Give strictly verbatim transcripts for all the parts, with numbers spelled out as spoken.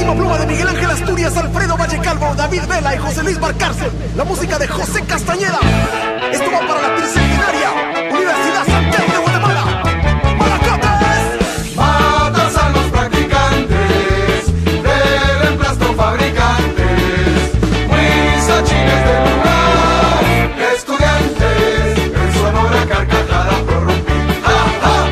última pluma de Miguel Ángel Asturias, Alfredo Valle Calvo, David Vela y José Luis Barcárcel. La música de José Castañeda. Esto va para la tricentenaria Universidad Santiago de Guatemala. ¡Malacates! Matas a los practicantes del emplasto fabricantes, huizachines del lugar, estudiantes en sonora carcajada prorrumpir. ¡Ja, ja!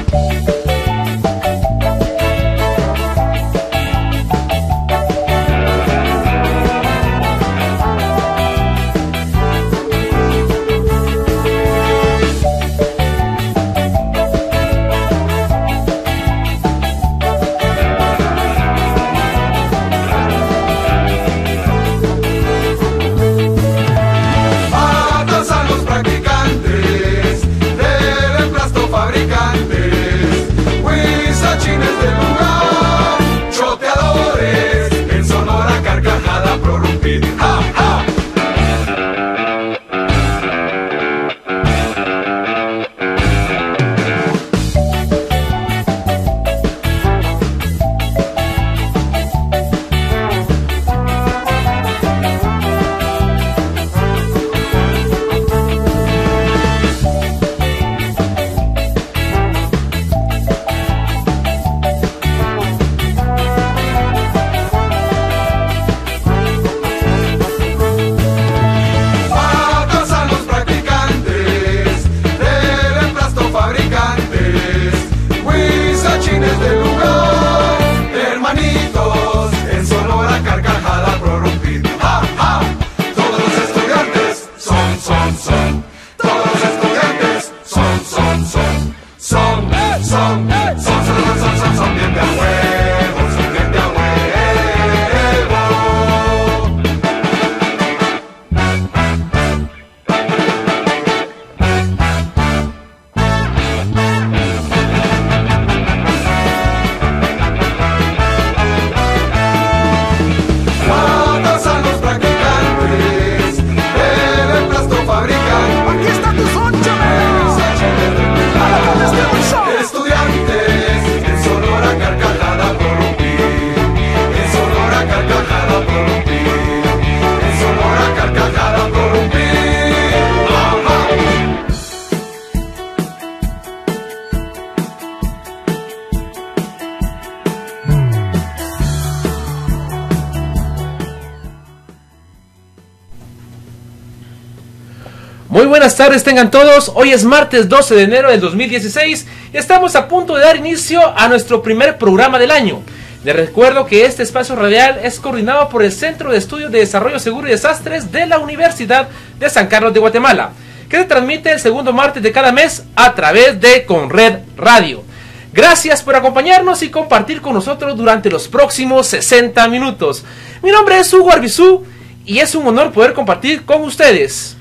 Muy buenas tardes tengan todos, hoy es martes doce de enero del dos mil dieciséis y estamos a punto de dar inicio a nuestro primer programa del año. Les recuerdo que este espacio radial es coordinado por el Centro de Estudios de Desarrollo Seguro y Desastres de la Universidad de San Carlos de Guatemala, que se transmite el segundo martes de cada mes a través de Conred Radio. Gracias por acompañarnos y compartir con nosotros durante los próximos sesenta minutos. Mi nombre es Hugo Arbizú y es un honor poder compartir con ustedes.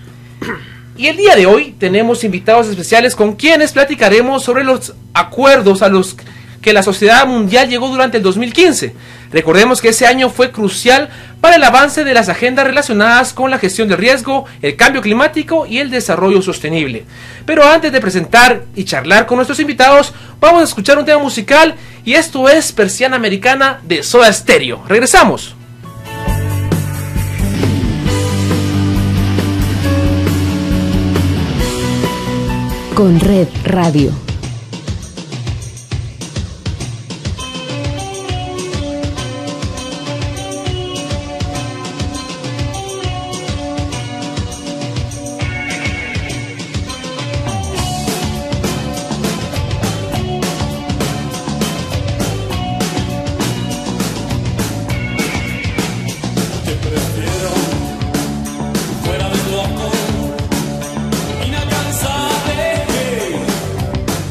Y el día de hoy tenemos invitados especiales con quienes platicaremos sobre los acuerdos a los que la sociedad mundial llegó durante el dos mil quince. Recordemos que ese año fue crucial para el avance de las agendas relacionadas con la gestión del riesgo, el cambio climático y el desarrollo sostenible. Pero antes de presentar y charlar con nuestros invitados, vamos a escuchar un tema musical y esto es Persiana Americana de Soda Stereo. Regresamos. Conred Radio. Fuera del loco, inalcanzable.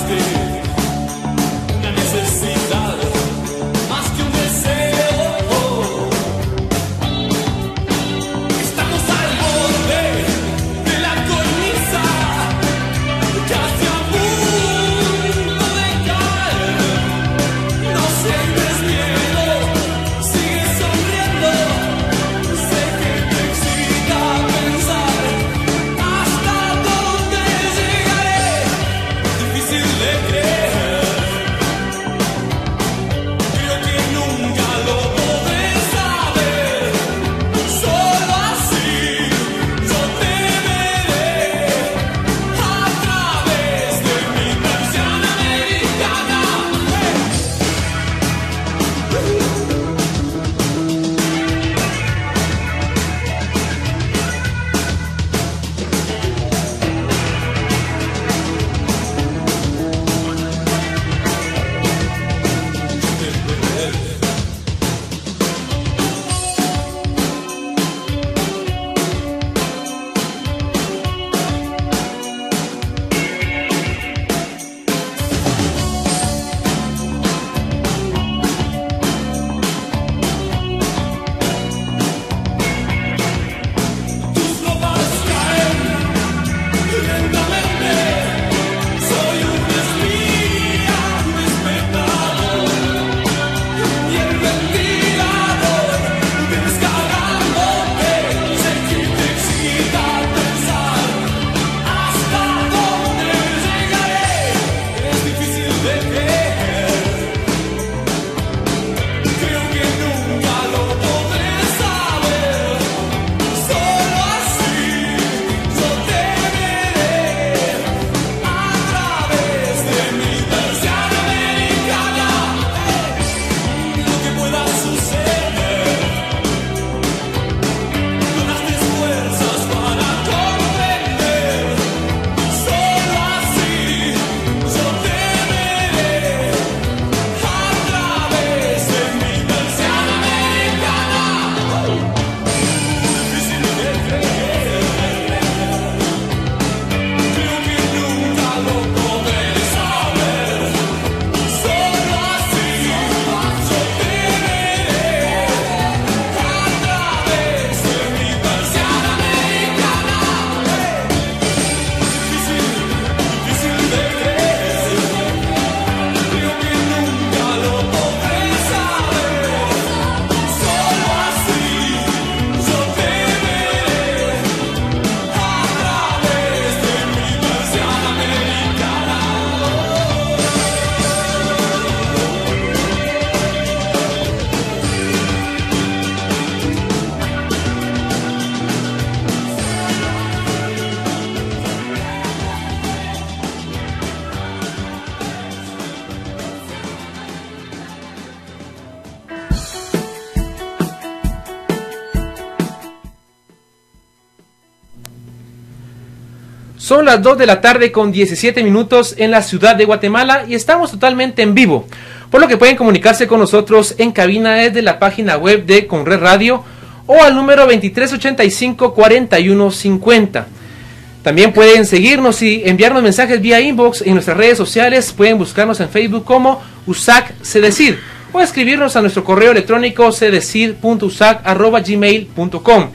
Son las dos de la tarde con diecisiete minutos en la ciudad de Guatemala y estamos totalmente en vivo, por lo que pueden comunicarse con nosotros en cabina desde la página web de Conred Radio o al número veintitrés ochenta y cinco cuarenta y uno cincuenta. También pueden seguirnos y enviarnos mensajes vía inbox en nuestras redes sociales. Pueden buscarnos en Facebook como U S A C Cedecir o escribirnos a nuestro correo electrónico cedecir punto u s a c arroba gmail punto com.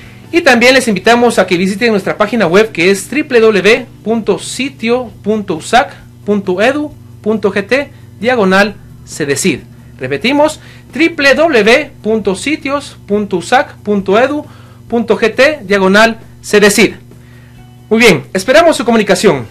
Y también les invitamos a que visiten nuestra página web, que es doble u doble u doble u punto sitio punto u s a c punto e d u punto g t diagonal Cedecir. Repetimos, doble u doble u doble u punto sitios punto u s a c punto e d u punto g t diagonal Cedecir. Muy bien, esperamos su comunicación.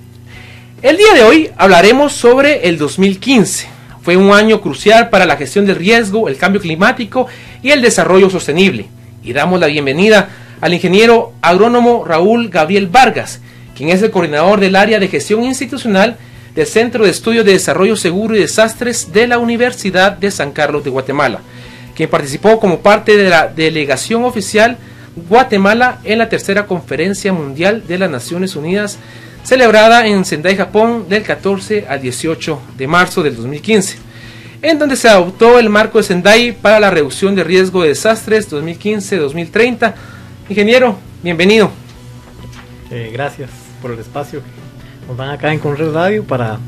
El día de hoy hablaremos sobre el dos mil quince. Fue un año crucial para la gestión del riesgo, el cambio climático y el desarrollo sostenible. Y damos la bienvenida al ingeniero agrónomo Raúl Gabriel Vargas, quien es el coordinador del área de gestión institucional del Centro de Estudios de Desarrollo Seguro y Desastres de la Universidad de San Carlos de Guatemala, quien participó como parte de la delegación oficial Guatemala en la tercera Conferencia Mundial de las Naciones Unidas, celebrada en Sendai, Japón, del catorce al dieciocho de marzo del dos mil quince. En donde se adoptó el marco de Sendai para la reducción de riesgo de desastres dos mil quince a dos mil treinta. Ingeniero, bienvenido. Eh, gracias por el espacio que nos dan acá en Conred Radio para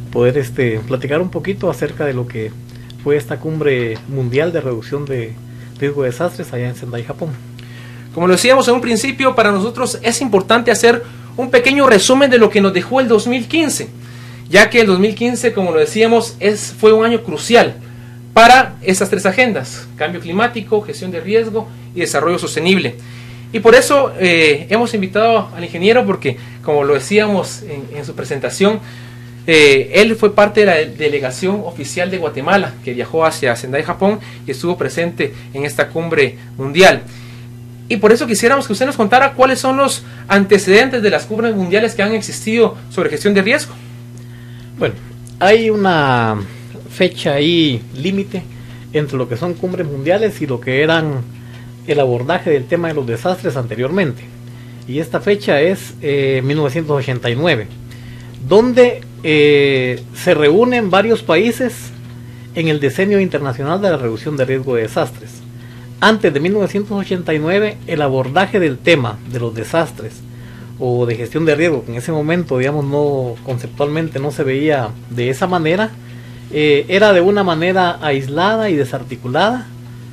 poder este, platicar un poquito acerca de lo que fue esta cumbre mundial de reducción de riesgo de desastres allá en Sendai, Japón. Como lo decíamos en un principio, para nosotros es importante hacer un pequeño resumen de lo que nos dejó el dos mil quince, ya que el dos mil quince, como lo decíamos, es, fue un año crucial para estas tres agendas: cambio climático, gestión de riesgo y desarrollo sostenible. Y por eso eh, hemos invitado al ingeniero, porque como lo decíamos en, en su presentación, eh, él fue parte de la delegación oficial de Guatemala, que viajó hacia Sendai, Japón, y estuvo presente en esta cumbre mundial. Y por eso quisiéramos que usted nos contara cuáles son los antecedentes de las cumbres mundiales que han existido sobre gestión de riesgo. Bueno, hay una fecha ahí límite entre lo que son cumbres mundiales y lo que eran el abordaje del tema de los desastres anteriormente. Y esta fecha es eh, mil novecientos ochenta y nueve, donde eh, se reúnen varios países en el Decenio Internacional de la Reducción de Riesgo de Desastres. Antes de mil novecientos ochenta y nueve, el abordaje del tema de los desastres o de gestión de riesgo, que en ese momento, digamos, no conceptualmente no se veía de esa manera, eh, era de una manera aislada y desarticulada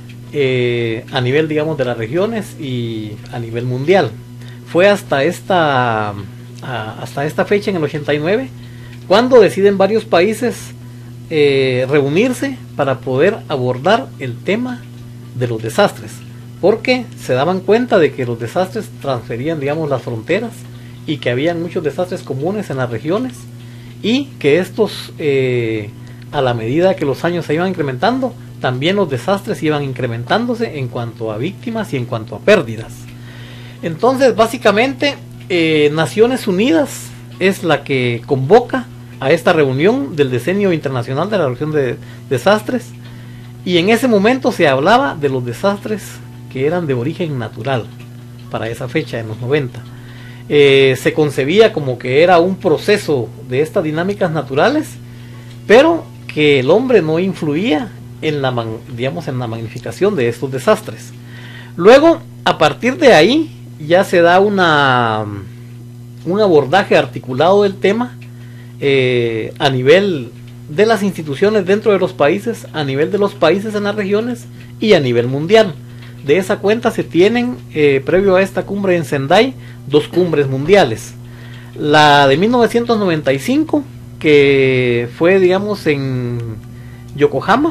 eh, a nivel, digamos, de las regiones y a nivel mundial. Fue hasta esta, a, hasta esta fecha, en el ochenta y nueve, cuando deciden varios países eh, reunirse para poder abordar el tema de los desastres, porque se daban cuenta de que los desastres transferían, digamos, las fronteras, y que habían muchos desastres comunes en las regiones, y que estos, eh, a la medida que los años se iban incrementando, también los desastres iban incrementándose en cuanto a víctimas y en cuanto a pérdidas. Entonces, básicamente, eh, Naciones Unidas es la que convoca a esta reunión del Decenio Internacional de la Reducción de Desastres, y en ese momento se hablaba de los desastres que eran de origen natural para esa fecha, en los noventa. Eh, se concebía como que era un proceso de estas dinámicas naturales, pero que el hombre no influía en la, digamos, en la magnificación de estos desastres. Luego, a partir de ahí, ya se da una, un abordaje articulado del tema eh, a nivel de las instituciones dentro de los países, a nivel de los países en las regiones y a nivel mundial. De esa cuenta se tienen, eh, previo a esta cumbre en Sendai, dos cumbres mundiales. La de mil novecientos noventa y cinco, que fue, digamos, en Yokohama,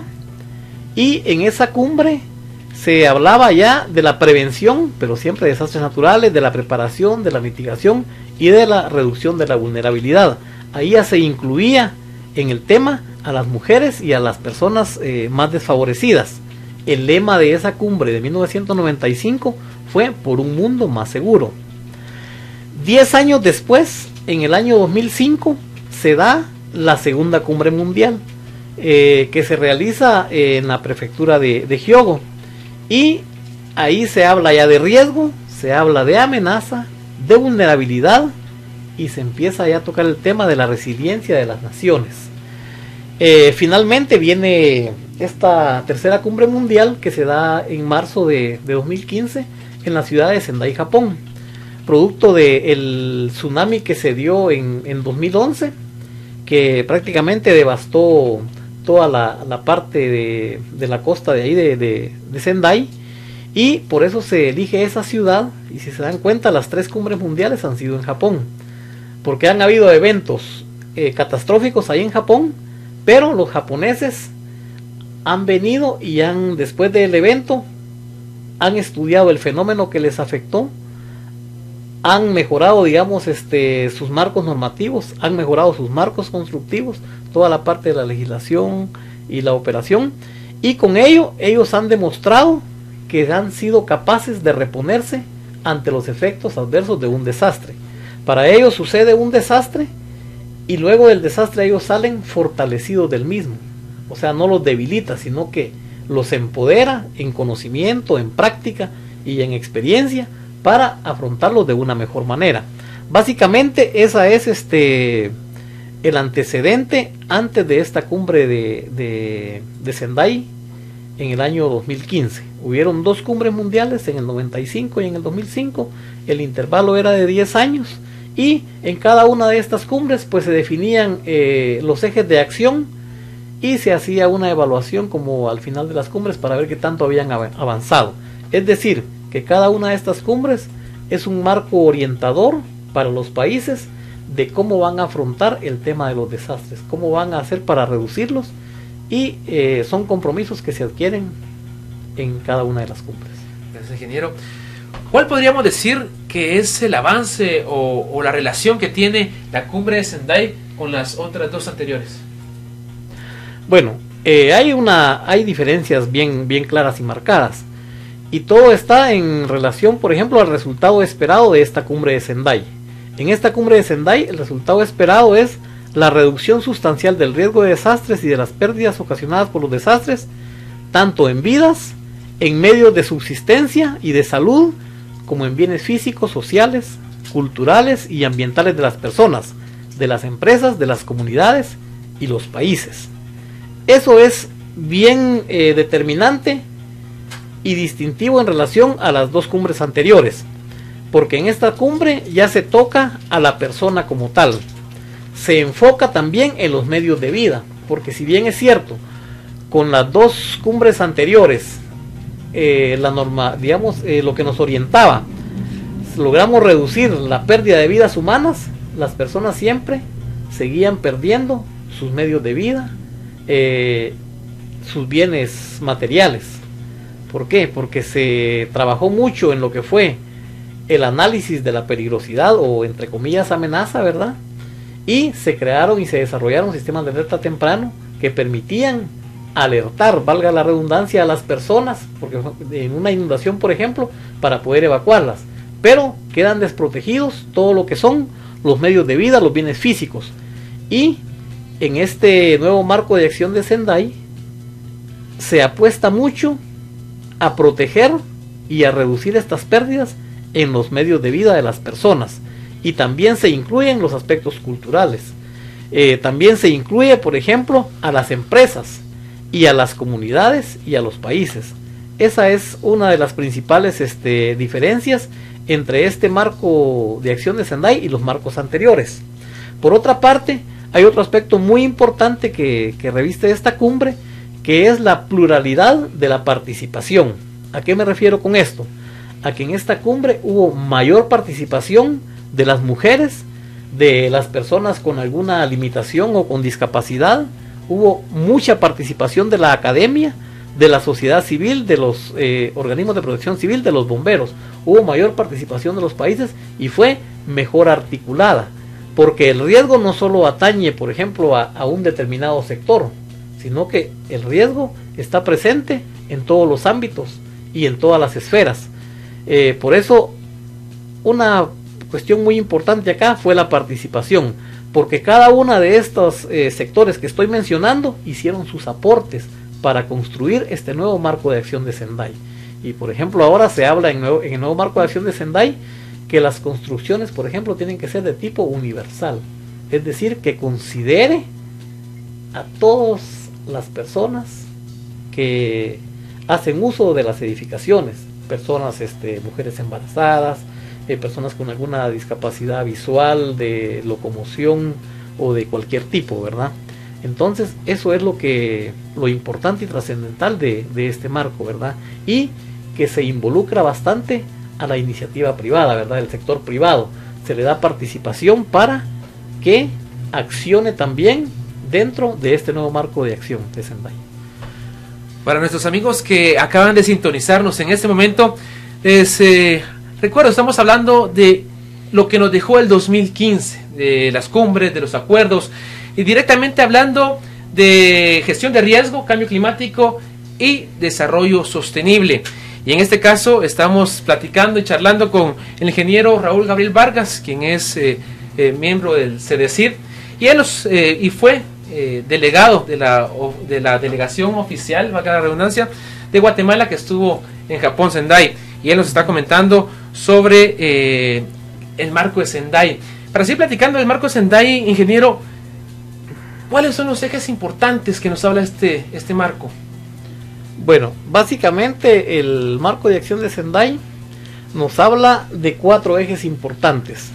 y en esa cumbre se hablaba ya de la prevención, pero siempre de desastres naturales, de la preparación, de la mitigación y de la reducción de la vulnerabilidad. Ahí ya se incluía en el tema a las mujeres y a las personas eh, más desfavorecidas. El lema de esa cumbre de mil novecientos noventa y cinco fue por un mundo más seguro. Diez años después, en el año dos mil cinco, se da la segunda cumbre mundial, eh, que se realiza eh, en la prefectura de, de Hyogo, y ahí se habla ya de riesgo, se habla de amenaza, de vulnerabilidad, y se empieza ya a tocar el tema de la resiliencia de las naciones. Eh, finalmente viene esta tercera cumbre mundial, que se da en marzo de, de dos mil quince en la ciudad de Sendai, Japón, producto del tsunami que se dio en, en dos mil once, que prácticamente devastó toda la, la parte de, de la costa de ahí de, de, de Sendai, y por eso se elige esa ciudad. Y si se dan cuenta, las tres cumbres mundiales han sido en Japón, porque han habido eventos eh, catastróficos ahí en Japón, pero los japoneses han venido y han, después del evento, han estudiado el fenómeno que les afectó, han mejorado, digamos, este, sus marcos normativos, han mejorado sus marcos constructivos, toda la parte de la legislación y la operación, y con ello ellos han demostrado que han sido capaces de reponerse ante los efectos adversos de un desastre. Para ellos sucede un desastre y luego del desastre ellos salen fortalecidos del mismo. O sea, no los debilita, sino que los empodera en conocimiento, en práctica y en experiencia para afrontarlos de una mejor manera. Básicamente esa es este el antecedente antes de esta cumbre de, de, de Sendai en el año dos mil quince. Hubieron dos cumbres mundiales, en el noventa y cinco y en el dos mil cinco. El intervalo era de diez años y en cada una de estas cumbres pues se definían eh, los ejes de acción y se hacía una evaluación como al final de las cumbres para ver qué tanto habían av avanzado. Es decir, que cada una de estas cumbres es un marco orientador para los países de cómo van a afrontar el tema de los desastres, cómo van a hacer para reducirlos, y eh, son compromisos que se adquieren en cada una de las cumbres. Gracias, ingeniero. ¿Cuál podríamos decir que es el avance o, o la relación que tiene la cumbre de Sendai con las otras dos anteriores? Bueno, eh, hay una hay diferencias bien, bien claras y marcadas, y todo está en relación, por ejemplo, al resultado esperado de esta cumbre de Sendai. En esta cumbre de Sendai, el resultado esperado es la reducción sustancial del riesgo de desastres y de las pérdidas ocasionadas por los desastres, tanto en vidas, en medios de subsistencia y de salud, como en bienes físicos, sociales, culturales y ambientales de las personas, de las empresas, de las comunidades y los países. Eso es bien eh, determinante y distintivo en relación a las dos cumbres anteriores, porque en esta cumbre ya se toca a la persona como tal. Se enfoca también en los medios de vida, porque si bien es cierto, con las dos cumbres anteriores, eh, la norma, digamos, eh, lo que nos orientaba, logramos reducir la pérdida de vidas humanas, las personas siempre seguían perdiendo sus medios de vida, eh, sus bienes materiales. ¿Por qué? Porque se trabajó mucho en lo que fue el análisis de la peligrosidad o entre comillas amenaza, ¿verdad? Y se crearon y se desarrollaron sistemas de alerta temprano que permitían alertar, valga la redundancia, a las personas, porque en una inundación, por ejemplo, para poder evacuarlas, pero quedan desprotegidos todo lo que son los medios de vida, los bienes físicos. Y en este nuevo marco de acción de Sendai se apuesta mucho a proteger y a reducir estas pérdidas en los medios de vida de las personas, y también se incluyen los aspectos culturales. Eh, también se incluye, por ejemplo, a las empresas y a las comunidades y a los países. Esa es una de las principales este, diferencias entre este marco de acción de Sendai y los marcos anteriores. Por otra parte, hay otro aspecto muy importante que, que reviste esta cumbre, que es la pluralidad de la participación. ¿A qué me refiero con esto? A que en esta cumbre hubo mayor participación de las mujeres, de las personas con alguna limitación o con discapacidad, hubo mucha participación de la academia, de la sociedad civil, de los eh, organismos de protección civil, de los bomberos. Hubo mayor participación de los países y fue mejor articulada, porque el riesgo no solo atañe, por ejemplo, a, a un determinado sector, sino que el riesgo está presente en todos los ámbitos y en todas las esferas. Eh, por eso, una cuestión muy importante acá fue la participación, porque cada una de estos eh, sectores que estoy mencionando hicieron sus aportes para construir este nuevo marco de acción de Sendai. Y por ejemplo, ahora se habla en, nuevo, en el nuevo marco de acción de Sendai que las construcciones, por ejemplo, tienen que ser de tipo universal, es decir, que considere a todas las personas que hacen uso de las edificaciones, personas, este, mujeres embarazadas, eh, personas con alguna discapacidad visual, de locomoción o de cualquier tipo, ¿verdad? Entonces, eso es lo que lo importante y trascendental de, de este marco, ¿verdad? Y que se involucra bastante a la iniciativa privada, ¿verdad? El sector privado se le da participación para que accione también dentro de este nuevo marco de acción de Sendai. Para nuestros amigos que acaban de sintonizarnos en este momento, les eh, recuerdo, estamos hablando de lo que nos dejó el dos mil quince, de las cumbres, de los acuerdos, y directamente hablando de gestión de riesgo, cambio climático y desarrollo sostenible. Y en este caso estamos platicando y charlando con el ingeniero Raúl Gabriel Vargas, quien es eh, eh, miembro del CEDECIR, y él nos, eh, y fue eh, delegado de la, de la delegación oficial, valga la redundancia, de Guatemala, que estuvo en Japón, Sendai, y él nos está comentando sobre eh, el marco de Sendai. Para seguir platicando del marco de Sendai, ingeniero, ¿cuáles son los ejes importantes que nos habla este, este marco? Bueno, básicamente el marco de acción de Sendai nos habla de cuatro ejes importantes.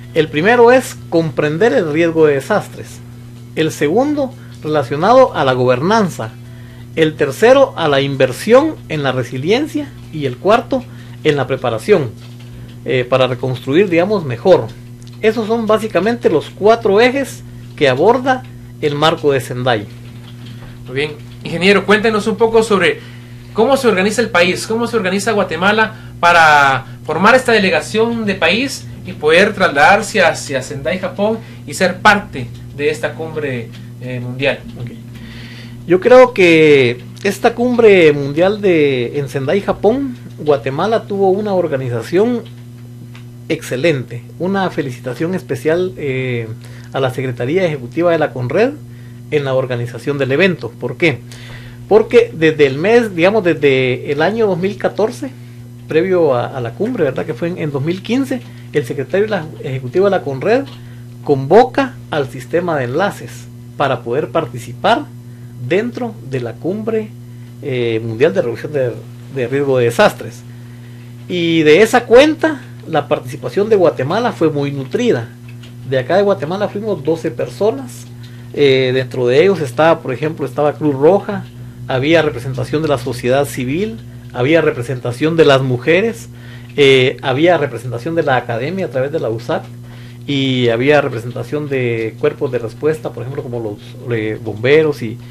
El primero es comprender el riesgo de desastres. El segundo, relacionado a la gobernanza. El tercero, a la inversión en la resiliencia. Y el cuarto, en la preparación eh, para reconstruir, digamos, mejor. Esos son básicamente los cuatro ejes que aborda el marco de Sendai. Muy bien, ingeniero, cuéntenos un poco sobre cómo se organiza el país, cómo se organiza Guatemala para formar esta delegación de país y poder trasladarse hacia Sendai, Japón, y ser parte de esta cumbre eh, mundial. Okay. Yo creo que esta cumbre mundial de en Sendai, Japón, Guatemala tuvo una organización excelente. Una felicitación especial eh, a la Secretaría Ejecutiva de la CONRED en la organización del evento. ¿Por qué? Porque desde el mes, digamos, desde el año dos mil catorce, previo a, a la cumbre, ¿verdad? Que fue en, en dos mil quince, el secretario de la, ejecutivo de la CONRED convoca al sistema de enlaces para poder participar dentro de la cumbre eh, mundial de reducción de, de riesgo de desastres. Y de esa cuenta, la participación de Guatemala fue muy nutrida. De acá de Guatemala fuimos doce personas. Eh, dentro de ellos estaba, por ejemplo, estaba Cruz Roja, había representación de la sociedad civil, había representación de las mujeres, eh, había representación de la academia a través de la U S A C, y había representación de cuerpos de respuesta, por ejemplo, como los eh, bomberos. Y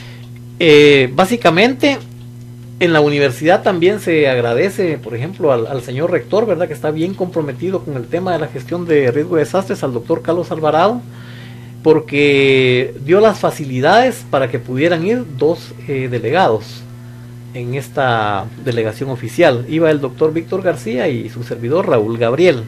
eh, básicamente en la universidad también se agradece, por ejemplo, al, al señor rector, ¿verdad?, que está bien comprometido con el tema de la gestión de riesgo de desastres, al doctor Carlos Alvarado, porque dio las facilidades para que pudieran ir dos eh, delegados en esta delegación oficial. Iba el doctor Víctor García y su servidor Raúl Gabriel.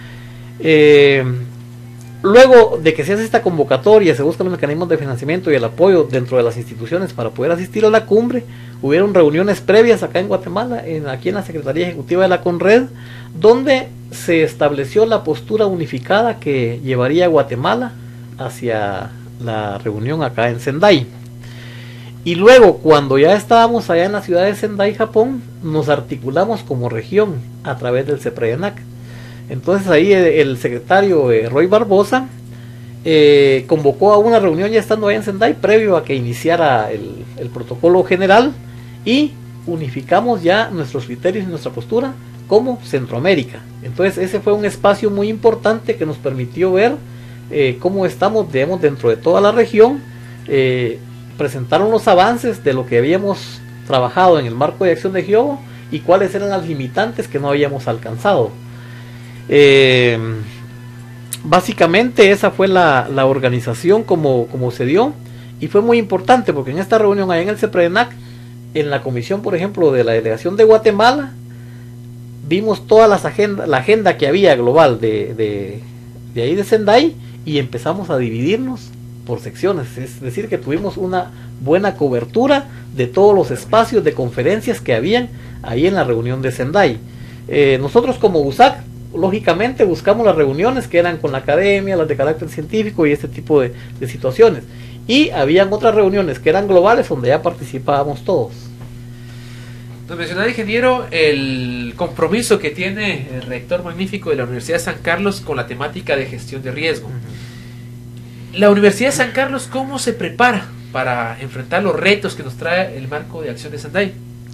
Eh, luego de que se hace esta convocatoria, se buscan los mecanismos de financiamiento y el apoyo dentro de las instituciones para poder asistir a la cumbre. Hubieron reuniones previas acá en Guatemala, en, aquí en la Secretaría Ejecutiva de la CONRED, donde se estableció la postura unificada que llevaría a Guatemala hacia la reunión acá en Sendai. Y luego, cuando ya estábamos allá en la ciudad de Sendai, Japón, nos articulamos como región a través del CEPRENAC. Entonces ahí el, el secretario eh, Roy Barbosa eh, convocó a una reunión ya estando allá en Sendai, previo a que iniciara el, el protocolo general, y unificamos ya nuestros criterios y nuestra postura como Centroamérica. Entonces ese fue un espacio muy importante que nos permitió ver eh, cómo estamos, digamos, dentro de toda la región. Eh, presentaron los avances de lo que habíamos trabajado en el marco de acción de Hyogo y cuáles eran las limitantes que no habíamos alcanzado. Eh, básicamente esa fue la, la organización como, como se dio, y fue muy importante porque en esta reunión allá en el CEPRENAC, en la comisión, por ejemplo, de la delegación de Guatemala, vimos todas las agendas, la agenda que había global de, de, de ahí de Sendai, y empezamos a dividirnos por secciones, es decir, que tuvimos una buena cobertura de todos los espacios de conferencias que habían ahí en la reunión de Sendai. Eh, nosotros como U S A C, lógicamente buscamos las reuniones que eran con la academia, las de carácter científico y este tipo de, de situaciones, y habían otras reuniones que eran globales donde ya participábamos todos. Nos mencionaba, ingeniero, el compromiso que tiene el rector magnífico de la Universidad de San Carlos con la temática de gestión de riesgo. Uh-huh. La Universidad de San Carlos, ¿cómo se prepara para enfrentar los retos que nos trae el marco de acción de Sendai?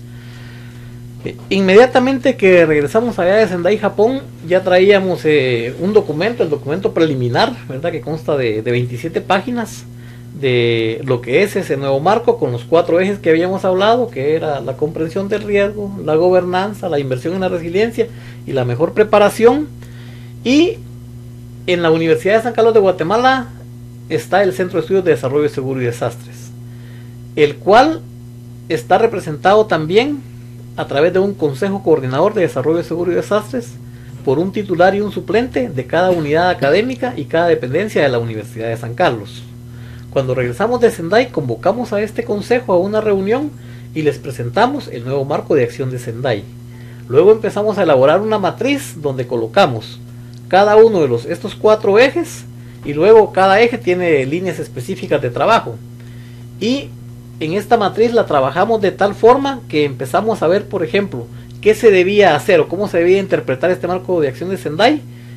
Inmediatamente que regresamos allá de Sendai, Japón, ya traíamos eh, un documento, el documento preliminar, ¿verdad?, que consta de, de veintisiete páginas de lo que es ese nuevo marco, con los cuatro ejes que habíamos hablado, que era la comprensión del riesgo, la gobernanza, la inversión en la resiliencia y la mejor preparación. Y en la Universidad de San Carlos de Guatemala está el Centro de Estudios de Desarrollo Seguro y Desastres, el cual está representado también a través de un Consejo Coordinador de Desarrollo Seguro y Desastres, por un titular y un suplente de cada unidad académica y cada dependencia de la Universidad de San Carlos. Cuando regresamos de Sendai, convocamos a este consejo a una reunión y les presentamos el nuevo marco de acción de Sendai. Luego empezamos a elaborar una matriz donde colocamos cada uno de los, estos cuatro ejes, y luego cada eje tiene líneas específicas de trabajo. Y en esta matriz la trabajamos de tal forma que empezamos a ver, por ejemplo, qué se debía hacer o cómo se debía interpretar este marco de acción de Sendai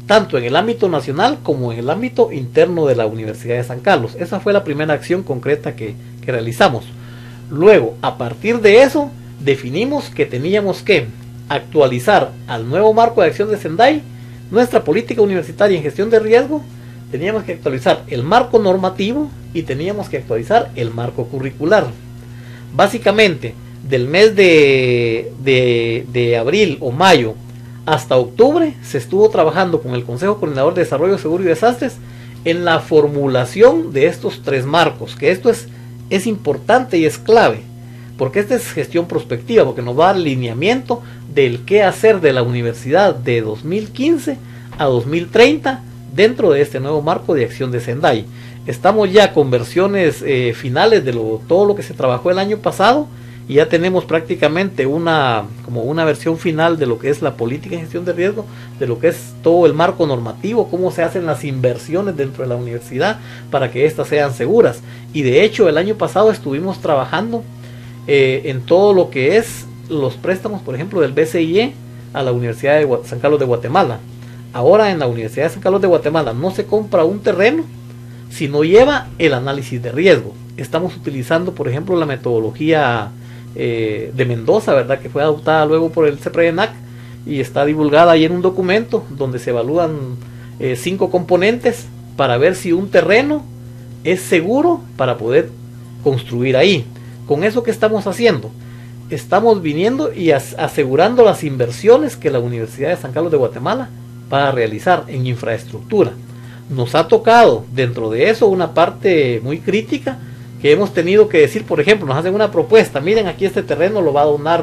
tanto en el ámbito nacional como en el ámbito interno de la Universidad de San Carlos. Esa fue la primera acción concreta que, que realizamos. Luego, a partir de eso, definimos que teníamos que actualizar al nuevo marco de acción de Sendai nuestra política universitaria en gestión de riesgo. Teníamos que actualizar el marco normativo y teníamos que actualizar el marco curricular. Básicamente, del mes de, de, de abril o mayo hasta octubre se estuvo trabajando con el Consejo Coordinador de Desarrollo Seguro y Desastres en la formulación de estos tres marcos, que esto es, es importante y es clave, porque esta es gestión prospectiva, porque nos va a dar lineamiento del qué hacer de la universidad de dos mil quince a dos mil treinta dentro de este nuevo marco de acción de Sendai. Estamos ya con versiones eh, finales de lo, todo lo que se trabajó el año pasado, y ya tenemos prácticamente una, como una versión final de lo que es la política de gestión de riesgo, de lo que es todo el marco normativo, cómo se hacen las inversiones dentro de la universidad para que éstas sean seguras. Y de hecho el año pasado estuvimos trabajando eh, en todo lo que es los préstamos, por ejemplo, del B C I E a la Universidad de Gua- San Carlos de Guatemala. Ahora en la Universidad de San Carlos de Guatemala no se compra un terreno si no lleva el análisis de riesgo. Estamos utilizando, por ejemplo, la metodología eh, de Mendoza, ¿verdad?, que fue adoptada luego por el CEPRENAC y está divulgada ahí en un documento donde se evalúan eh, cinco componentes para ver si un terreno es seguro para poder construir ahí. Con eso, ¿qué estamos haciendo? Estamos viniendo y as- asegurando las inversiones que la Universidad de San Carlos de Guatemala va a realizar en infraestructura. Nos ha tocado dentro de eso una parte muy crítica que hemos tenido que decir. Por ejemplo, nos hacen una propuesta: miren, aquí este terreno lo va a donar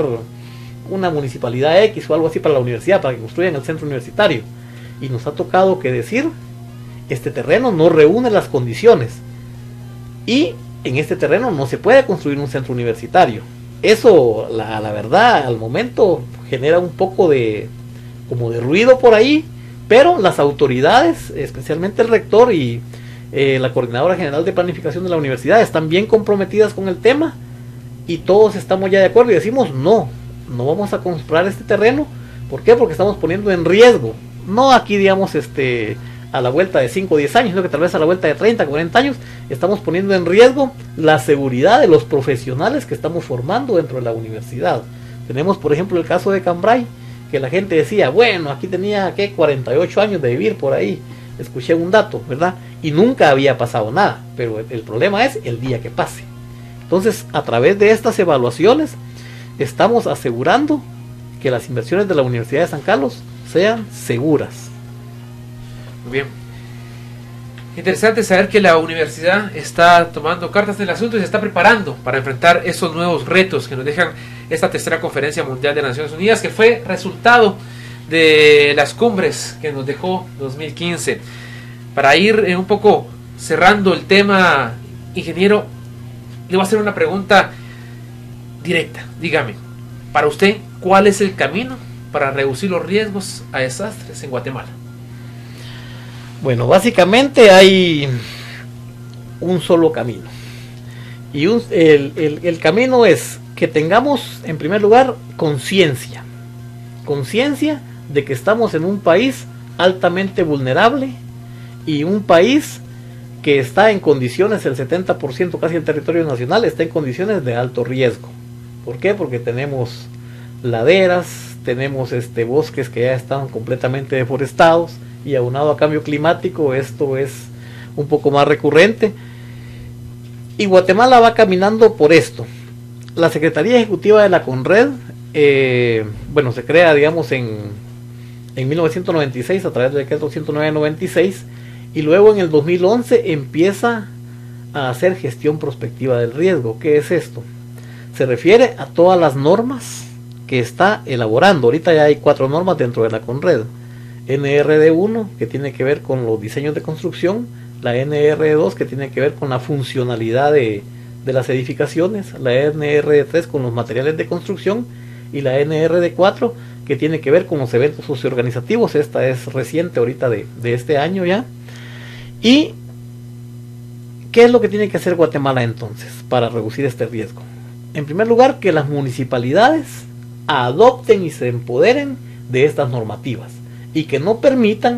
una municipalidad X o algo así para la universidad, para que construyan el centro universitario, y nos ha tocado que decir: este terreno no reúne las condiciones y en este terreno no se puede construir un centro universitario. Eso, la, la verdad, al momento genera un poco de como de ruido por ahí, pero las autoridades, especialmente el rector y eh, la coordinadora general de planificación de la universidad, están bien comprometidas con el tema y todos estamos ya de acuerdo y decimos: no, no vamos a comprar este terreno. ¿Por qué? Porque estamos poniendo en riesgo, no aquí digamos este a la vuelta de cinco o diez años, sino que tal vez a la vuelta de treinta, cuarenta años, estamos poniendo en riesgo la seguridad de los profesionales que estamos formando dentro de la universidad. Tenemos, por ejemplo, el caso de Cambrai, que la gente decía: bueno, aquí tenía ¿qué? cuarenta y ocho años de vivir por ahí. Escuché un dato, ¿verdad? Y nunca había pasado nada, pero el, el problema es el día que pase. Entonces, a través de estas evaluaciones, estamos asegurando que las inversiones de la Universidad de San Carlos sean seguras. Muy bien. Interesante saber que la universidad está tomando cartas en el asunto y se está preparando para enfrentar esos nuevos retos que nos dejan esta tercera conferencia mundial de Naciones Unidas, que fue resultado de las cumbres que nos dejó dos mil quince. Para ir eh, un poco cerrando el tema, ingeniero, le voy a hacer una pregunta directa. Dígame, para usted, ¿cuál es el camino para reducir los riesgos a desastres en Guatemala? Bueno, básicamente hay un solo camino. Y un, el, el, el camino es que tengamos, en primer lugar, conciencia. Conciencia de que estamos en un país altamente vulnerable y un país que está en condiciones, el setenta por ciento casi del territorio nacional está en condiciones de alto riesgo. ¿Por qué? Porque tenemos laderas, tenemos este, bosques que ya están completamente deforestados, y aunado a cambio climático esto es un poco más recurrente, y Guatemala va caminando por esto. La Secretaría Ejecutiva de la CONRED, eh, bueno, se crea digamos en, en mil novecientos noventa y seis a través del decreto ciento nueve noventa y seis, y luego en el dos mil once empieza a hacer gestión prospectiva del riesgo. ¿Qué es esto? Se refiere a todas las normas que está elaborando. Ahorita ya hay cuatro normas dentro de la CONRED. N R D uno, que tiene que ver con los diseños de construcción, la N R D dos, que tiene que ver con la funcionalidad de, de las edificaciones, la N R D tres con los materiales de construcción, y la N R D cuatro, que tiene que ver con los eventos socioorganizativos. Esta es reciente, ahorita de, de este año ya. ¿Y qué es lo que tiene que hacer Guatemala entonces para reducir este riesgo? En primer lugar, que las municipalidades adopten y se empoderen de estas normativas, y que no permitan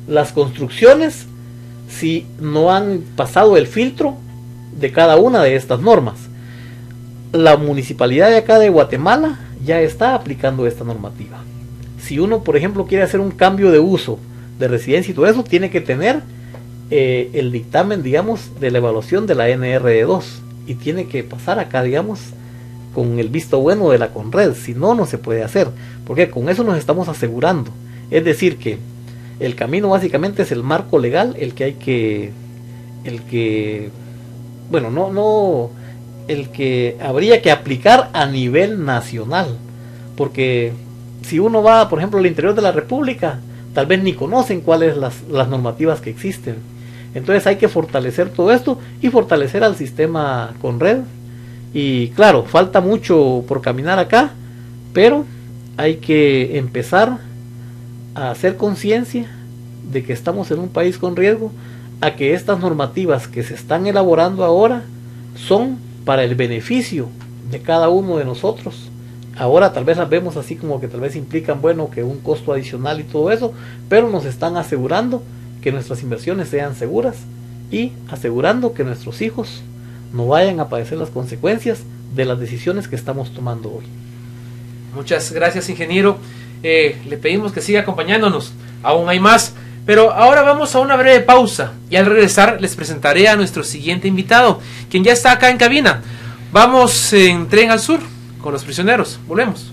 las construcciones si no han pasado el filtro de cada una de estas normas. La municipalidad de acá de Guatemala ya está aplicando esta normativa. Si uno, por ejemplo, quiere hacer un cambio de uso de residencia y todo eso, tiene que tener eh, el dictamen, digamos, de la evaluación de la N R D dos, y tiene que pasar acá, digamos, con el visto bueno de la Conred. Si no, no se puede hacer, porque con eso nos estamos asegurando. Es decir, que el camino básicamente es el marco legal, el que hay que, el que, bueno, no, no, el que habría que aplicar a nivel nacional, porque si uno va, por ejemplo, al interior de la República, tal vez ni conocen cuáles las, las normativas que existen. Entonces hay que fortalecer todo esto y fortalecer al sistema Conred. Y claro, falta mucho por caminar acá, pero hay que empezar a hacer conciencia de que estamos en un país con riesgo, a que estas normativas que se están elaborando ahora son para el beneficio de cada uno de nosotros. Ahora tal vez las vemos así como que tal vez implican, bueno, que un costo adicional y todo eso, pero nos están asegurando que nuestras inversiones sean seguras y asegurando que nuestros hijos no vayan a padecer las consecuencias de las decisiones que estamos tomando hoy. Muchas gracias, ingeniero. Eh, le pedimos que siga acompañándonos. Aún hay más, pero ahora vamos a una breve pausa y al regresar les presentaré a nuestro siguiente invitado, quien ya está acá en cabina. Vamos en Tren al Sur con los prisioneros. Volvemos.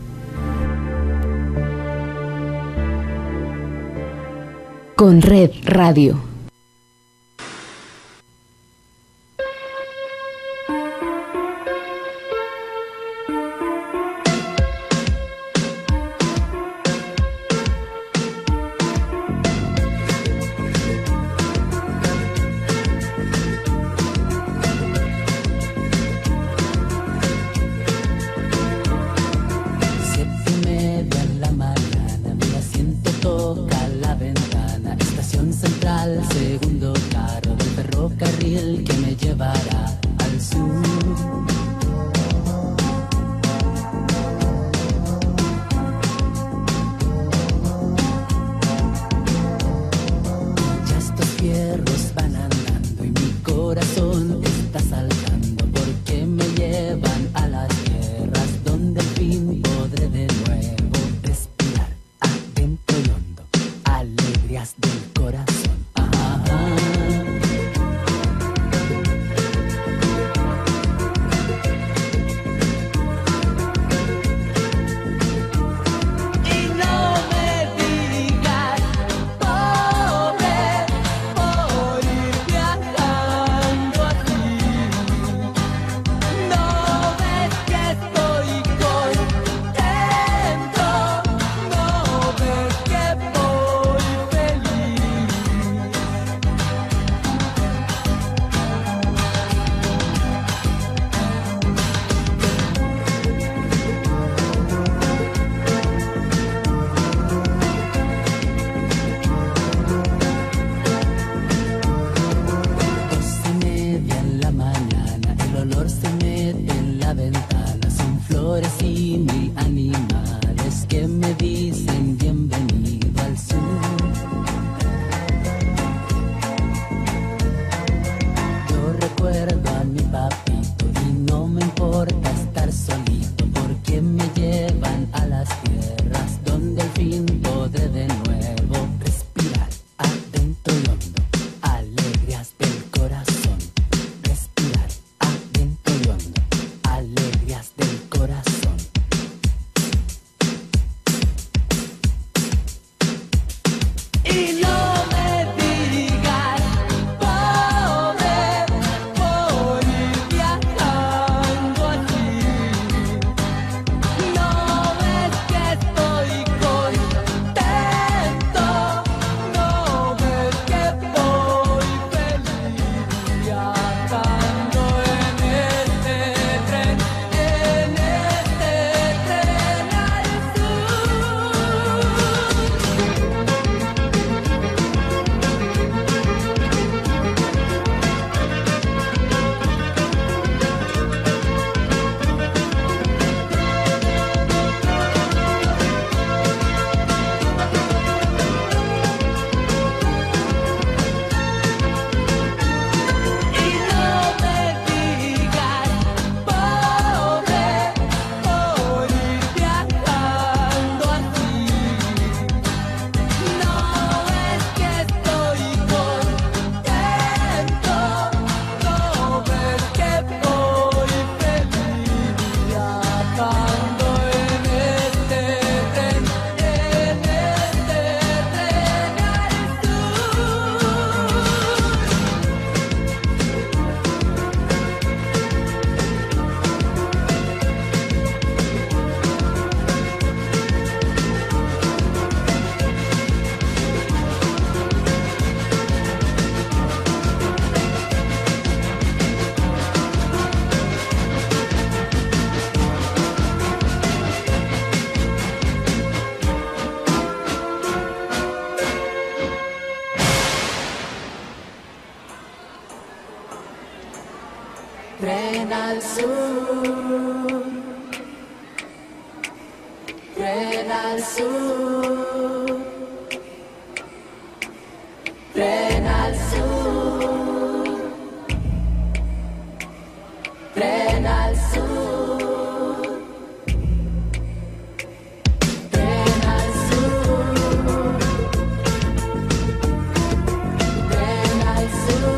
Con Red Radio. Tren al sur, tren al sur, tren al sur, tren al sur, tren al sur, tren al sur.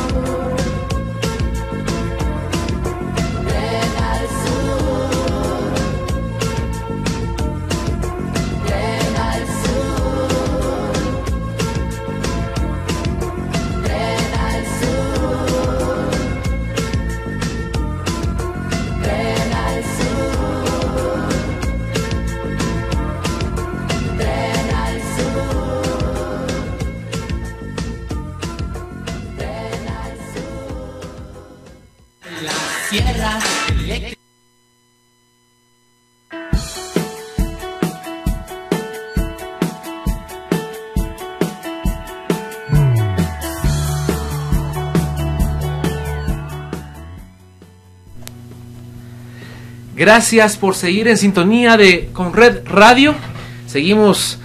Gracias por seguir en sintonía de con Red Radio. Seguimos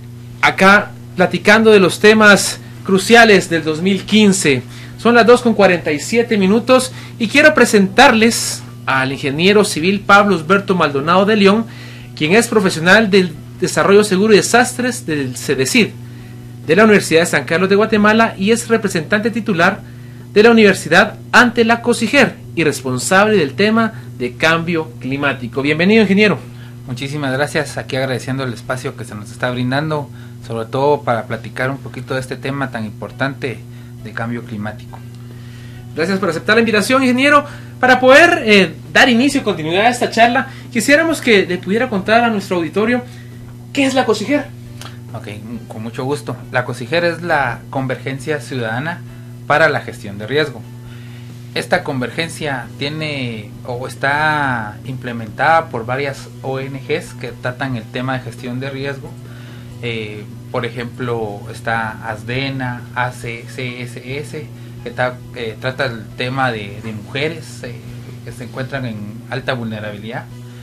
acá platicando de los temas cruciales del dos mil quince. Son las dos con cuarenta y siete minutos y quiero presentarles al ingeniero civil Pablo Osberto Maldonado de León, quien es profesional del Desarrollo Seguro y Desastres del CEDESID de la Universidad de San Carlos de Guatemala y es representante titular de la universidad ante la COSIGER y responsable del tema de cambio climático. Bienvenido, ingeniero. Muchísimas gracias, aquí agradeciendo el espacio que se nos está brindando, sobre todo para platicar un poquito de este tema tan importante de cambio climático. Gracias por aceptar la invitación, ingeniero. Para poder eh, dar inicio y continuidad a esta charla, quisiéramos que le pudiera contar a nuestro auditorio qué es la COSIGER. Ok, con mucho gusto. La COSIGER es la Convergencia Ciudadana para la Gestión de Riesgo. Esta convergencia tiene o está implementada por varias O N Ges que tratan el tema de gestión de riesgo. Eh, por ejemplo, está ASDENA, A C C S S, que ta, eh, trata el tema de, de mujeres eh, que se encuentran en alta vulnerabilidad.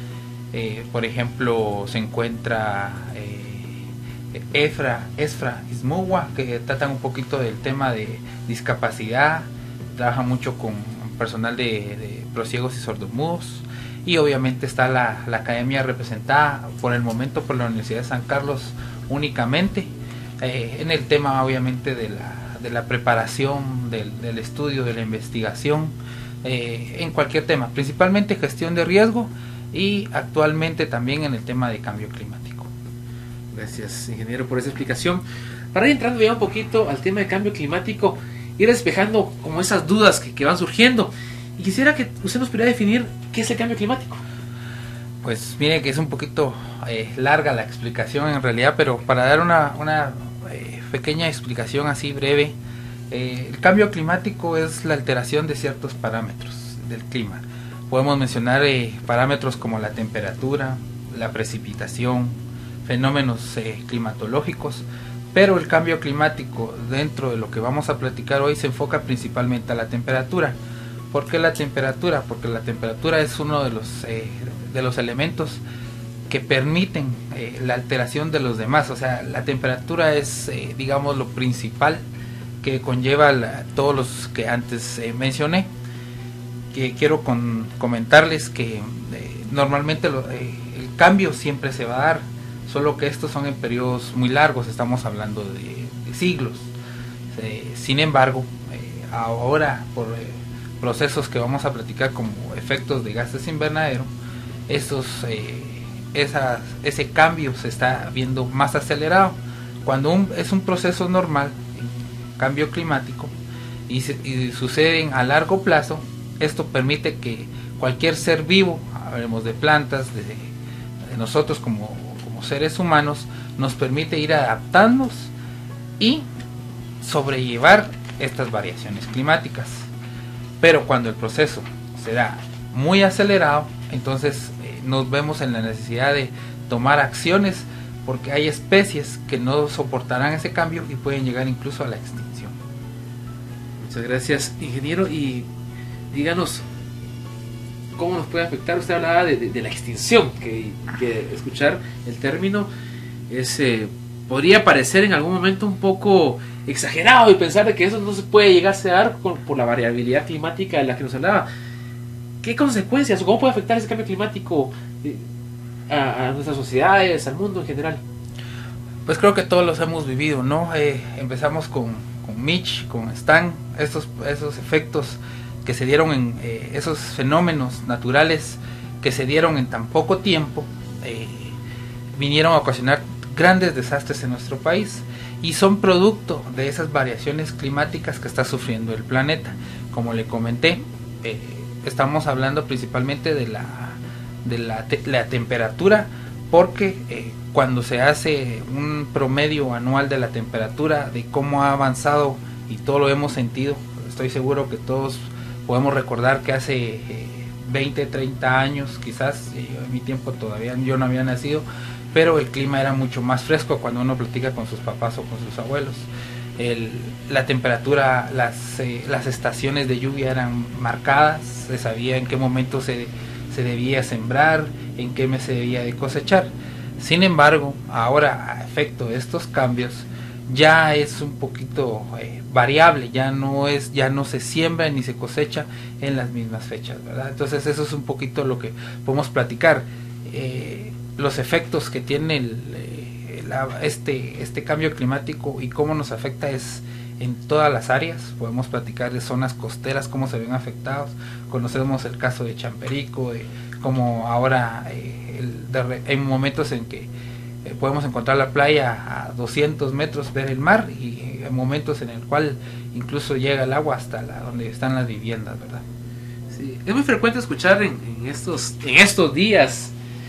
Eh, por ejemplo, se encuentra eh, EFRA, ESFRA, ISMUWA, que tratan un poquito del tema de discapacidad. Trabaja mucho con personal de, de prosiegos y sordomudos, y obviamente está la, la academia representada por el momento por la Universidad de San Carlos únicamente eh, en el tema obviamente de la, de la preparación, del, del estudio, de la investigación eh, en cualquier tema, principalmente gestión de riesgo y actualmente también en el tema de cambio climático. Gracias, ingeniero, por esa explicación. Para ir entrando ya un poquito al tema de cambio climático, ir despejando como esas dudas que, que van surgiendo. Y quisiera que usted nos pudiera definir qué es el cambio climático. Pues mire que es un poquito eh, larga la explicación en realidad, pero para dar una, una eh, pequeña explicación así breve, eh, el cambio climático es la alteración de ciertos parámetros del clima. Podemos mencionar eh, parámetros como la temperatura, la precipitación, fenómenos eh, climatológicos. Pero el cambio climático, dentro de lo que vamos a platicar hoy, se enfoca principalmente a la temperatura. ¿Por qué la temperatura? Porque la temperatura es uno de los, eh, de los elementos que permiten eh, la alteración de los demás. O sea, la temperatura es, eh, digamos, lo principal que conlleva la, todos los que antes eh, mencioné. Que quiero con, comentarles que eh, normalmente lo, eh, el cambio siempre se va a dar, solo que estos son en periodos muy largos, estamos hablando de, de siglos. Eh, sin embargo, eh, ahora por eh, procesos que vamos a platicar como efectos de gases invernadero, esos, eh, esas, ese cambio se está viendo más acelerado. Cuando un, es un proceso normal, cambio climático, y, se, y suceden a largo plazo, esto permite que cualquier ser vivo, hablemos de plantas, de, de nosotros como seres humanos, nos permite ir adaptándonos y sobrellevar estas variaciones climáticas. Pero cuando el proceso se da muy acelerado, entonces eh, nos vemos en la necesidad de tomar acciones, porque hay especies que no soportarán ese cambio y pueden llegar incluso a la extinción. Muchas gracias, ingeniero, y díganos cómo nos puede afectar. Usted hablaba de, de, de la extinción, que, que escuchar el término es, eh, podría parecer en algún momento un poco exagerado y pensar de que eso no se puede llegar a dar por, por la variabilidad climática de la que nos hablaba. ¿Qué consecuencias o cómo puede afectar ese cambio climático eh, a, a nuestras sociedades, al mundo en general? Pues creo que todos los hemos vivido, ¿no? Eh, empezamos con, con Mitch, con Stan, estos, esos efectos que se dieron en eh, esos fenómenos naturales que se dieron en tan poco tiempo, eh, vinieron a ocasionar grandes desastres en nuestro país y son producto de esas variaciones climáticas que está sufriendo el planeta. Como le comenté, eh, estamos hablando principalmente de la, de la, te la temperatura, porque eh, cuando se hace un promedio anual de la temperatura, de cómo ha avanzado, y todo lo hemos sentido, estoy seguro que todos podemos recordar que hace eh, veinte, treinta años, quizás, eh, en mi tiempo todavía yo no había nacido, pero el clima era mucho más fresco cuando uno platica con sus papás o con sus abuelos. El, la temperatura, las, eh, las estaciones de lluvia eran marcadas, se sabía en qué momento se, se debía sembrar, en qué mes se debía de cosechar. Sin embargo, ahora a efecto de estos cambios, ya es un poquito eh, variable, ya no es, ya no se siembra ni se cosecha en las mismas fechas, ¿verdad? Entonces eso es un poquito lo que podemos platicar. Eh, los efectos que tiene el, eh, la, este, este cambio climático y cómo nos afecta es en todas las áreas. Podemos platicar de zonas costeras, cómo se ven afectados. Conocemos el caso de Champerico, de cómo ahora eh, el, de, hay momentos en que eh, podemos encontrar la playa a doscientos metros, ver el mar, y hay momentos en el cual incluso llega el agua hasta la, donde están las viviendas, ¿verdad? Sí, es muy frecuente escuchar en, en, estos, en estos días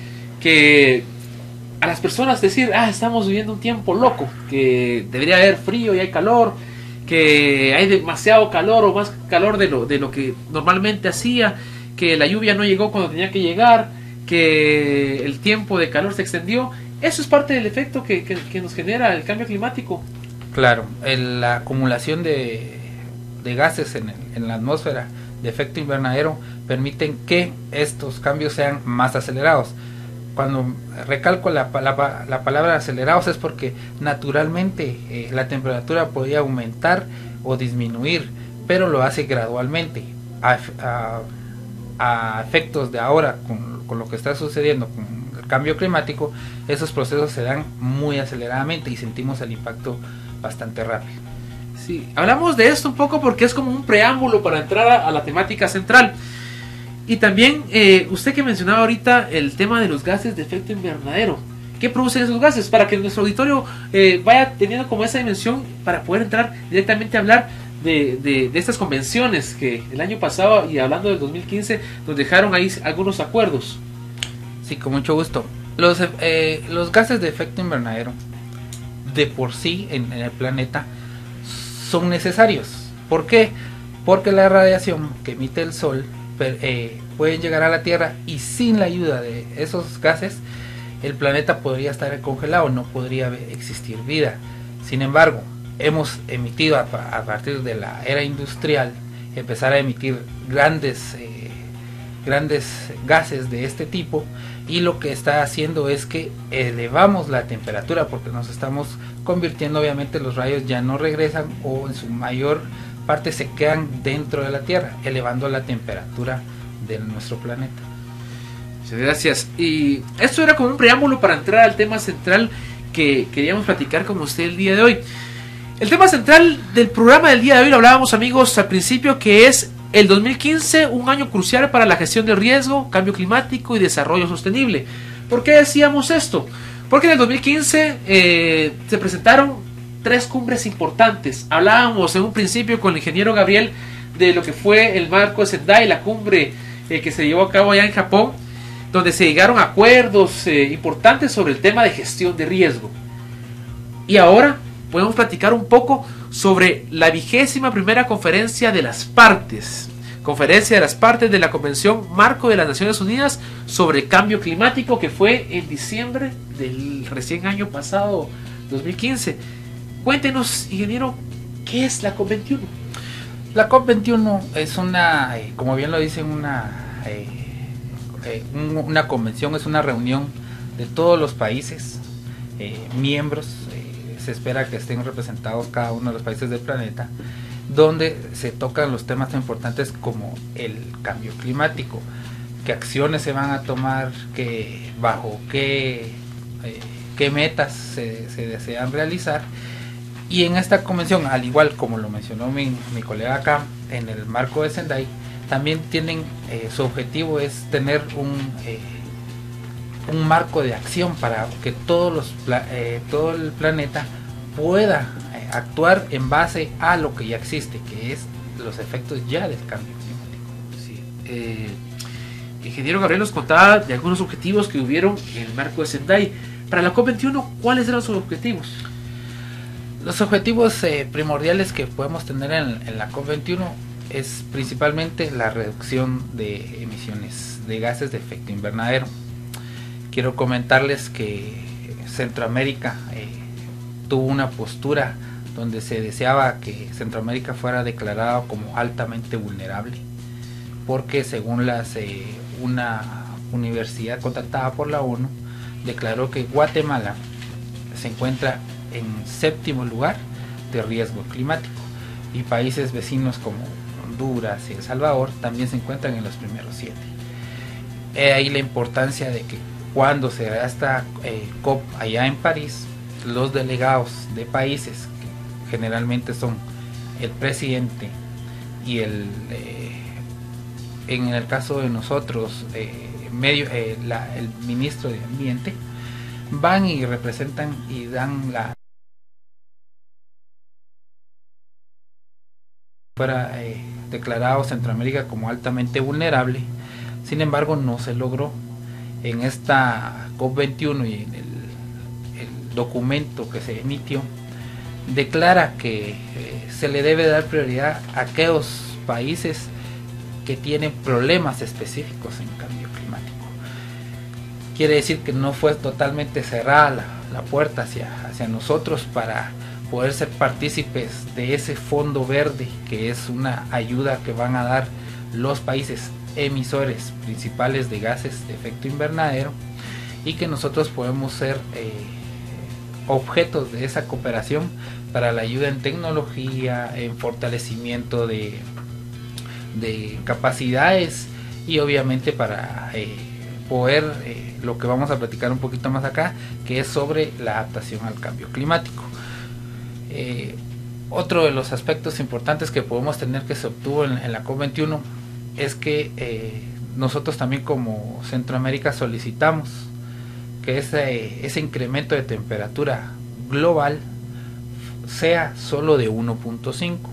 que a las personas decir, ah, estamos viviendo un tiempo loco, que debería haber frío y hay calor, que hay demasiado calor o más calor de lo, de lo que normalmente hacía, que la lluvia no llegó cuando tenía que llegar, que el tiempo de calor se extendió. Eso es parte del efecto que, que, que nos genera el cambio climático. Claro, el, la acumulación de, de gases en, el, en la atmósfera de efecto invernadero permiten que estos cambios sean más acelerados. Cuando recalco la, la, la palabra acelerados es porque naturalmente eh, la temperatura podía aumentar o disminuir, pero lo hace gradualmente. A, a, a efectos de ahora, con, con lo que está sucediendo con el cambio climático, esos procesos se dan muy aceleradamente y sentimos el impacto bastante rápido. Sí, hablamos de esto un poco porque es como un preámbulo para entrar a, a la temática central. Y también, eh, usted que mencionaba ahorita el tema de los gases de efecto invernadero. ¿Qué producen esos gases? Para que nuestro auditorio eh, vaya teniendo como esa dimensión para poder entrar directamente a hablar de, de, de estas convenciones que el año pasado, y hablando del dos mil quince, nos dejaron ahí algunos acuerdos. Sí, con mucho gusto. Los, eh, los gases de efecto invernadero, de por sí en, en el planeta, son necesarios. ¿Por qué? Porque la radiación que emite el Sol Eh, pueden llegar a la Tierra, y sin la ayuda de esos gases el planeta podría estar congelado, no podría existir vida. Sin embargo, hemos emitido a, a partir de la era industrial, empezar a emitir grandes eh, grandes gases de este tipo, y lo que está haciendo es que elevamos la temperatura, porque nos estamos convirtiendo, obviamente los rayos ya no regresan, o en su mayor parte se quedan dentro de la Tierra, elevando la temperatura de nuestro planeta. Muchas gracias. Y esto era como un preámbulo para entrar al tema central que queríamos platicar con usted el día de hoy. El tema central del programa del día de hoy, lo hablábamos, amigos, al principio, que es el dos mil quince, un año crucial para la gestión de riesgo, cambio climático y desarrollo sostenible. ¿Por qué decíamos esto? Porque en el dos mil quince eh, se presentaron tres cumbres importantes. Hablábamos en un principio con el ingeniero Gabriel de lo que fue el marco de Sendai, la cumbre eh, que se llevó a cabo allá en Japón, donde se llegaron a acuerdos eh, importantes sobre el tema de gestión de riesgo. Y ahora podemos platicar un poco sobre la vigésima primera conferencia de las partes, conferencia de las partes de la Convención Marco de las Naciones Unidas sobre el Cambio Climático, que fue en diciembre del recién año pasado, dos mil quince. Cuéntenos, ingeniero, ¿qué es la COP veintiuno? La COP veintiuno es una, eh, como bien lo dicen, una, eh, eh, un, una convención es una reunión de todos los países eh, miembros, eh, se espera que estén representados cada uno de los países del planeta, donde se tocan los temas tan importantes como el cambio climático, qué acciones se van a tomar, qué, bajo qué, eh, qué metas se, se desean realizar. Y en esta convención, al igual como lo mencionó mi, mi colega acá, en el marco de Sendai, también tienen, eh, su objetivo es tener un, eh, un marco de acción para que todos los, eh, todo el planeta pueda eh, actuar en base a lo que ya existe, que es los efectos ya del cambio climático. Sí. Eh, ingeniero Gabriel nos contaba de algunos objetivos que hubieron en el marco de Sendai. Para la COP veintiuno, ¿cuáles eran sus objetivos? Los objetivos eh, primordiales que podemos tener en, en la COP veintiuno es principalmente la reducción de emisiones de gases de efecto invernadero. Quiero comentarles que Centroamérica eh, tuvo una postura donde se deseaba que Centroamérica fuera declarado como altamente vulnerable, porque según las eh, una universidad contratada por la ONU declaró que Guatemala se encuentra en séptimo lugar de riesgo climático, y países vecinos como Honduras y El Salvador también se encuentran en los primeros siete. He ahí la importancia de que cuando se da esta eh, COP allá en París, los delegados de países, que generalmente son el presidente y el eh, en el caso de nosotros eh, medio eh, la, el ministro de Ambiente, van y representan y dan la fuera eh, declarado Centroamérica como altamente vulnerable. Sin embargo, no se logró. En esta COP veintiuno y en el, el documento que se emitió, declara que eh, se le debe dar prioridad a aquellos países que tienen problemas específicos en cambio climático. Quiere decir que no fue totalmente cerrada la, la puerta hacia, hacia nosotros para poder ser partícipes de ese fondo verde, que es una ayuda que van a dar los países emisores principales de gases de efecto invernadero, y que nosotros podemos ser eh, objetos de esa cooperación para la ayuda en tecnología, en fortalecimiento de, de capacidades, y obviamente para eh, poder eh, lo que vamos a platicar un poquito más acá, que es sobre la adaptación al cambio climático. Eh, otro de los aspectos importantes que podemos tener que se obtuvo en, en la COP veintiuno es que eh, nosotros también como Centroamérica solicitamos que ese, ese incremento de temperatura global sea solo de uno punto cinco.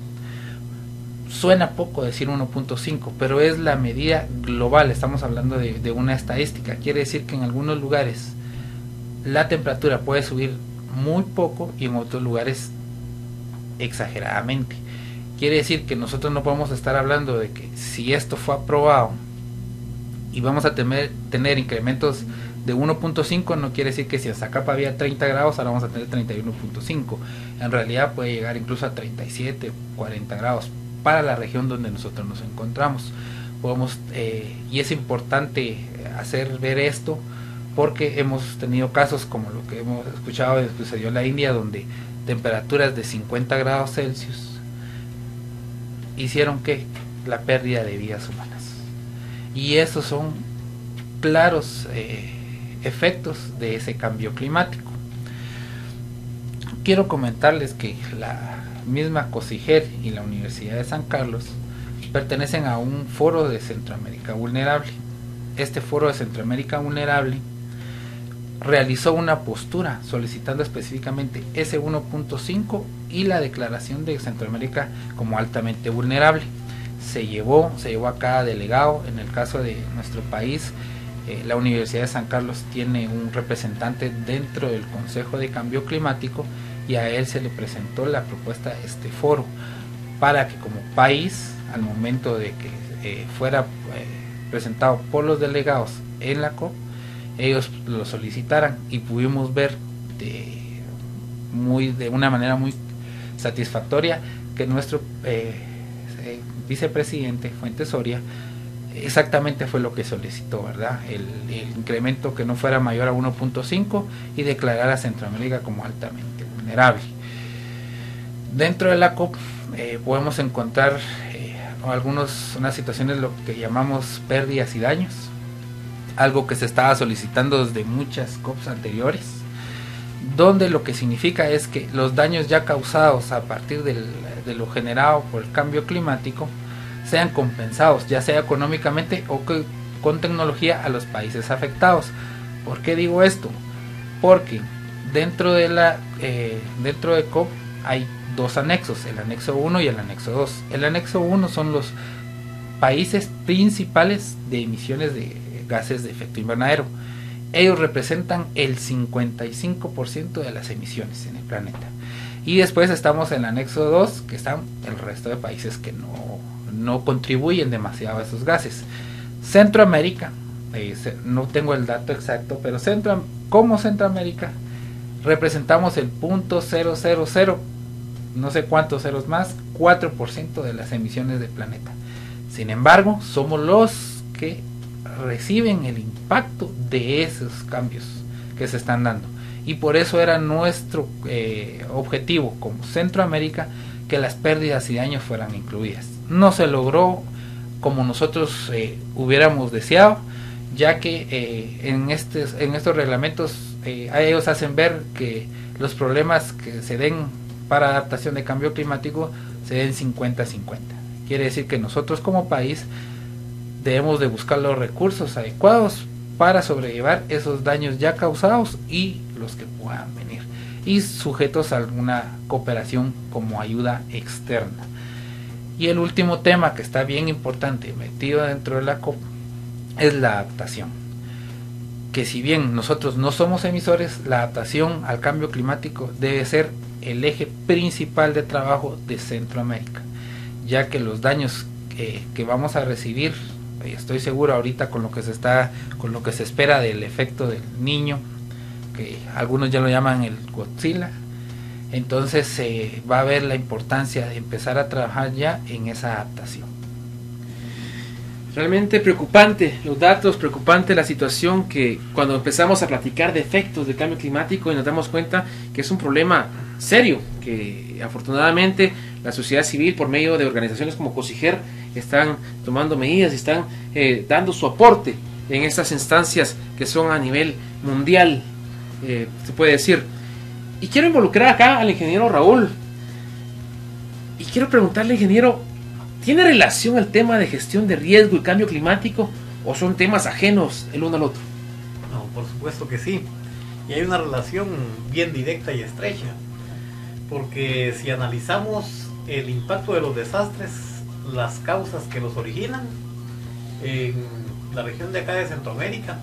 Suena poco decir uno punto cinco, pero es la medida global, estamos hablando de, de una estadística. Quiere decir que en algunos lugares la temperatura puede subir muy poco y en otros lugares exageradamente. Quiere decir que nosotros no podemos estar hablando de que si esto fue aprobado y vamos a tener, tener incrementos de uno punto cinco, no quiere decir que si en Zacapa había treinta grados, ahora vamos a tener treinta y uno punto cinco. En realidad puede llegar incluso a treinta y siete, cuarenta grados para la región donde nosotros nos encontramos. Podemos, eh, y es importante hacer ver esto, porque hemos tenido casos como lo que hemos escuchado que sucedió en la India, donde temperaturas de cincuenta grados Celsius hicieron que la pérdida de vidas humanas, y esos son claros eh, efectos de ese cambio climático. Quiero comentarles que la misma COSIGER y la Universidad de San Carlos pertenecen a un foro de Centroamérica Vulnerable. Este foro de Centroamérica Vulnerable realizó una postura solicitando específicamente ese uno punto cinco y la declaración de Centroamérica como altamente vulnerable. Se llevó, se llevó a cada delegado. En el caso de nuestro país, eh, la Universidad de San Carlos tiene un representante dentro del Consejo de Cambio Climático, y a él se le presentó la propuesta de este foro para que como país, al momento de que eh, fuera eh, presentado por los delegados en la COP, ellos lo solicitaran, y pudimos ver de, muy, de una manera muy satisfactoria que nuestro eh, eh, vicepresidente Fuentes Soria exactamente fue lo que solicitó, ¿verdad? El, el incremento que no fuera mayor a uno punto cinco y declarar a Centroamérica como altamente vulnerable. Dentro de la COP eh, podemos encontrar eh, algunos, unas situaciones lo que llamamos pérdidas y daños, algo que se estaba solicitando desde muchas COPs anteriores, donde lo que significa es que los daños ya causados a partir del, de lo generado por el cambio climático sean compensados, ya sea económicamente o que, con tecnología, a los países afectados. ¿Por qué digo esto? Porque dentro de la eh, dentro de COP hay dos anexos, el anexo uno y el anexo dos. El anexo uno son los países principales de emisiones de gases de efecto invernadero. Ellos representan el cincuenta y cinco por ciento de las emisiones en el planeta. Y después estamos en el anexo dos, que están el resto de países que no, no contribuyen demasiado a esos gases. Centroamérica, eh, no tengo el dato exacto, pero Centro, como Centroamérica representamos el punto cero cero cero, no sé cuántos ceros más, cuatro por ciento de las emisiones del planeta. Sin embargo, somos los que reciben el impacto de esos cambios que se están dando, y por eso era nuestro eh, objetivo como Centroamérica que las pérdidas y daños fueran incluidas. No se logró como nosotros eh, hubiéramos deseado, ya que eh, en, estes, en estos reglamentos eh, ellos hacen ver que los problemas que se den para adaptación de cambio climático se den cincuenta cincuenta. Quiere decir que nosotros como país debemos de buscar los recursos adecuados para sobrellevar esos daños ya causados y los que puedan venir, y sujetos a alguna cooperación como ayuda externa. Y el último tema que está bien importante metido dentro de la COP es la adaptación, que si bien nosotros no somos emisores, la adaptación al cambio climático debe ser el eje principal de trabajo de Centroamérica, ya que los daños que, que vamos a recibir, estoy seguro ahorita con lo que se está, con lo que se espera del efecto del Niño, que algunos ya lo llaman el Godzilla, entonces se eh, va a ver la importancia de empezar a trabajar ya en esa adaptación. Realmente preocupante los datos, preocupante la situación, que cuando empezamos a platicar de efectos del cambio climático y nos damos cuenta que es un problema serio, que afortunadamente la sociedad civil por medio de organizaciones como COSIGER están tomando medidas y están eh, dando su aporte en estas instancias que son a nivel mundial, eh, se puede decir. Y quiero involucrar acá al ingeniero Raúl y quiero preguntarle, ingeniero, ¿tiene relación el tema de gestión de riesgo y cambio climático o son temas ajenos el uno al otro? No, por supuesto que sí, y hay una relación bien directa y estrecha, porque si analizamos el impacto de los desastres, las causas que los originan en la región de acá de Centroamérica,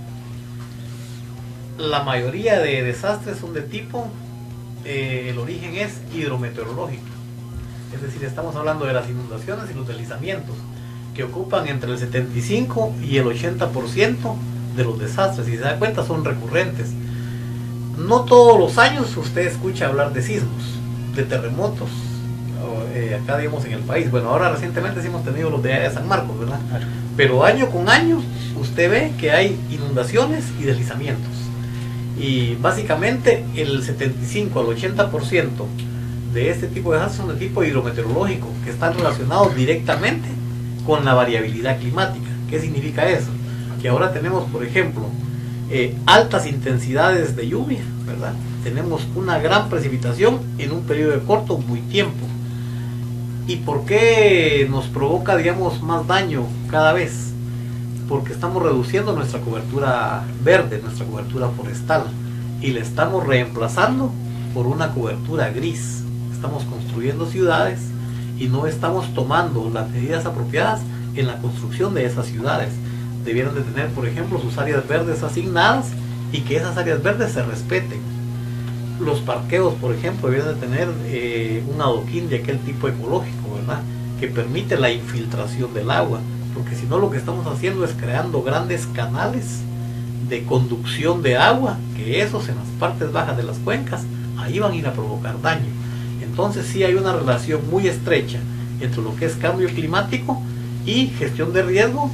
la mayoría de desastres son de tipo, eh, el origen es hidrometeorológico, es decir, estamos hablando de las inundaciones y los deslizamientos, que ocupan entre el setenta y cinco y el ochenta por ciento de los desastres, y si se da cuenta son recurrentes. No todos los años usted escucha hablar de sismos, de terremotos, eh, acá digamos en el país. Bueno, ahora recientemente sí hemos tenido los de allá de San Marcos, ¿verdad? Pero año con año usted ve que hay inundaciones y deslizamientos. Y básicamente el setenta y cinco al ochenta por ciento de este tipo de desastres son de tipo hidrometeorológico, que están relacionados directamente con la variabilidad climática. ¿Qué significa eso? Que ahora tenemos, por ejemplo, eh, altas intensidades de lluvia, ¿verdad? Tenemos una gran precipitación en un periodo de corto, muy tiempo. ¿Y por qué nos provoca, digamos, más daño cada vez? Porque estamos reduciendo nuestra cobertura verde, nuestra cobertura forestal, y la estamos reemplazando por una cobertura gris. Estamos construyendo ciudades y no estamos tomando las medidas apropiadas en la construcción de esas ciudades. Debieran de tener, por ejemplo, sus áreas verdes asignadas y que esas áreas verdes se respeten. Los parqueos, por ejemplo, debieran de tener eh, un adoquín de aquel tipo ecológico, ¿verdad?, que permite la infiltración del agua, porque si no lo que estamos haciendo es creando grandes canales de conducción de agua, que esos en las partes bajas de las cuencas, ahí van a ir a provocar daño. Entonces sí hay una relación muy estrecha entre lo que es cambio climático y gestión de riesgo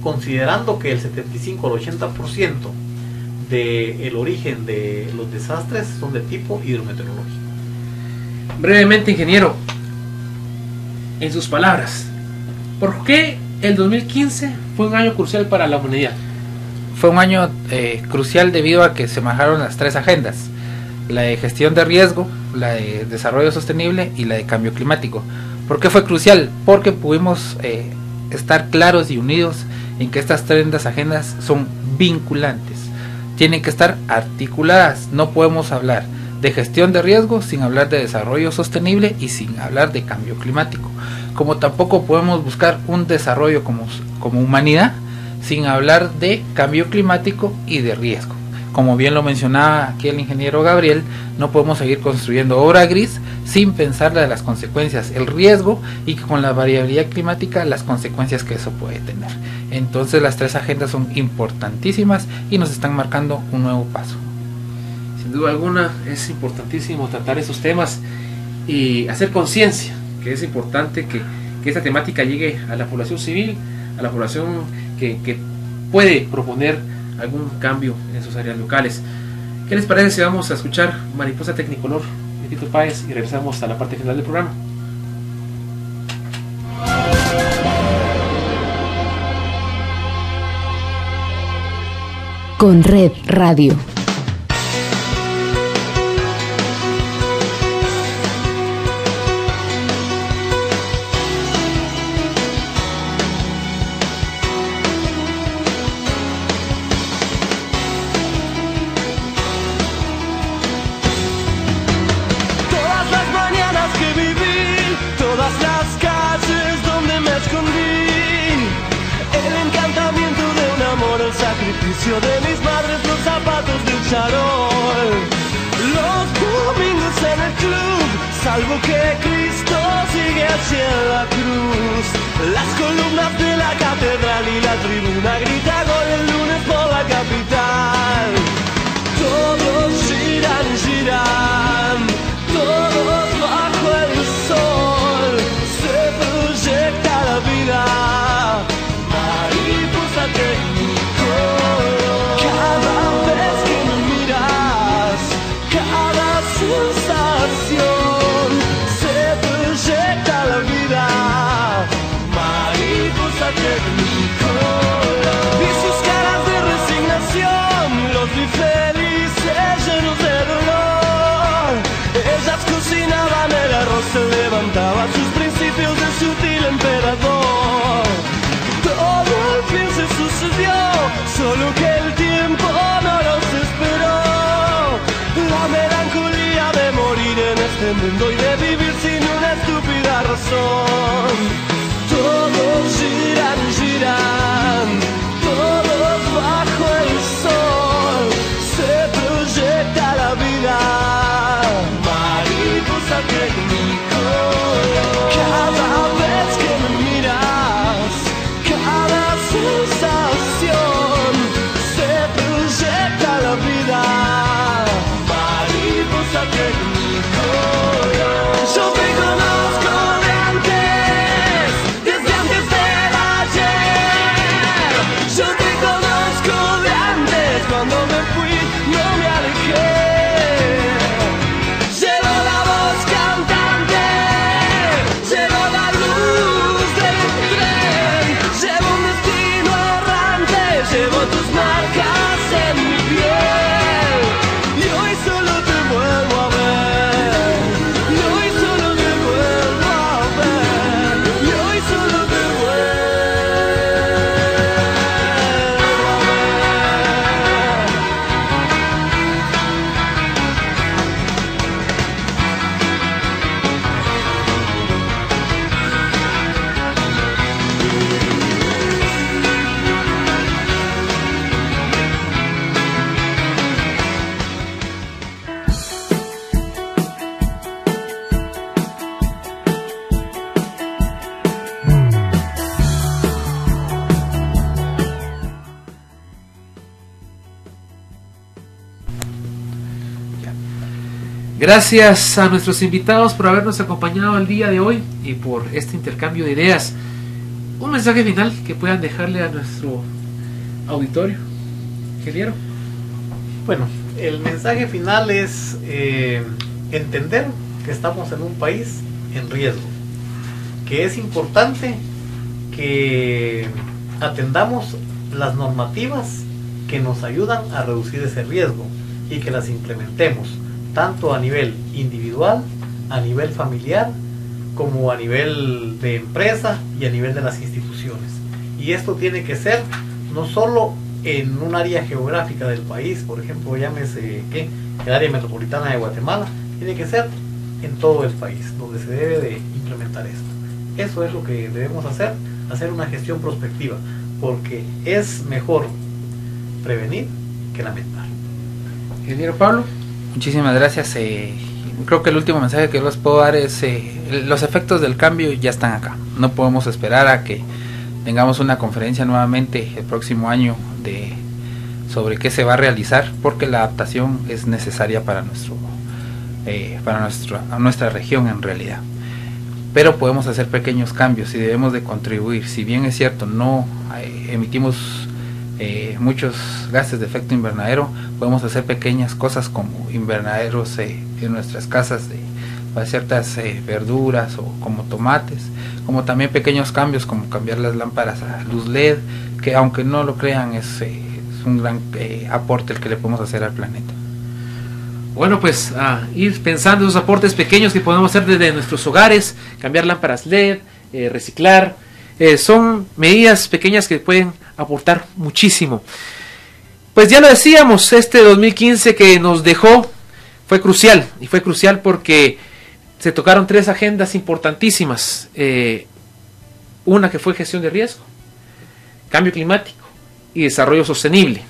considerando que el setenta y cinco al ochenta por ciento del origen de los desastres son de tipo hidrometeorológico. Brevemente, ingeniero, en sus palabras, ¿por qué el dos mil quince fue un año crucial para la humanidad? Fue un año eh, crucial debido a que se manejaron las tres agendas: la de gestión de riesgo, la de desarrollo sostenible y la de cambio climático. ¿Por qué fue crucial? Porque pudimos eh, estar claros y unidos en que estas tres agendas son vinculantes, tienen que estar articuladas. No podemos hablar de gestión de riesgo sin hablar de desarrollo sostenible y sin hablar de cambio climático, como tampoco podemos buscar un desarrollo como, como humanidad sin hablar de cambio climático y de riesgo. Como bien lo mencionaba aquí el ingeniero Gabriel, no podemos seguir construyendo obra gris sin pensar de las consecuencias, el riesgo y que con la variabilidad climática las consecuencias que eso puede tener. Entonces las tres agendas son importantísimas y nos están marcando un nuevo paso. Sin duda alguna es importantísimo tratar esos temas y hacer conciencia que es importante que, que esta temática llegue a la población civil, a la población que, que puede proponer algún cambio en sus áreas locales. ¿Qué les parece si vamos a escuchar Mariposa Tecnicolor de Tito Páez y regresamos a la parte final del programa? Con Red Radio. De mis madres, los zapatos del charol, los domingos en el club, salvo que Cristo sigue hacia la cruz. Las columnas de la catedral y la tribuna grita gol el lunes por la capital. Todos giran, giran, todos bajo el sol, se proyecta la vida, mariposa Tecnicolor. Sensación, se proyecta la vida, mariposa Tecnicolor. Vi sus caras de resignación, los vi felices, llenos de dolor. Ellas cocinaban el arroz, se levantaban sus principios de sutil emperador. Todo al fin se sucedió, solo que el tiempo no los esperó. La melancolía de morir en este mundo y de vivir sin una estúpida razón. Todos giran, giran, todos bajo el sol, se proyecta la vida, mariposa Tecnicolor. Cada vez que me miras, cada sensación, se proyecta la vida, Tecnicolor. Yo te conozco de antes, desde antes del ayer. Yo te conozco de antes, cuando me fui no me alejé. Llevo la voz cantante, llevo la luz del tren, llevo un destino errante, llevo tus marcas en mi piel. Y hoy solo te vuelvo a ver, y hoy solo te vuelvo a ver, y hoy solo te vuelvo a Gracias a nuestros invitados por habernos acompañado el día de hoy y por este intercambio de ideas. Un mensaje final que puedan dejarle a nuestro auditorio, ingeniero. Bueno, el mensaje final es eh, entender que estamos en un país en riesgo, que es importante que atendamos las normativas que nos ayudan a reducir ese riesgo y que las implementemos tanto a nivel individual, a nivel familiar, como a nivel de empresa y a nivel de las instituciones. Y esto tiene que ser no solo en un área geográfica del país, por ejemplo, llámese ¿qué? el área metropolitana de Guatemala, tiene que ser en todo el país, donde se debe de implementar esto. Eso es lo que debemos hacer, hacer una gestión prospectiva, porque es mejor prevenir que lamentar. Ingeniero Pablo. Muchísimas gracias. Eh, creo que el último mensaje que les puedo dar es eh, los efectos del cambio ya están acá. No podemos esperar a que tengamos una conferencia nuevamente el próximo año de sobre qué se va a realizar, porque la adaptación es necesaria para nuestro eh, para nuestra nuestra región en realidad. Pero podemos hacer pequeños cambios y debemos de contribuir. Si bien es cierto, no eh, emitimos eh, muchos gases de efecto invernadero, podemos hacer pequeñas cosas como invernaderos eh, en nuestras casas de para ciertas eh, verduras o como tomates, como también pequeños cambios como cambiar las lámparas a luz L E D, que aunque no lo crean es, eh, es un gran eh, aporte el que le podemos hacer al planeta. Bueno, pues a ir pensando en esos aportes pequeños que podemos hacer desde nuestros hogares, cambiar lámparas L E D, eh, reciclar, eh, son medidas pequeñas que pueden aportar muchísimo. Pues ya lo decíamos, este dos mil quince que nos dejó fue crucial, y fue crucial porque se tocaron tres agendas importantísimas. Eh, una que fue gestión de riesgo, cambio climático y desarrollo sostenible.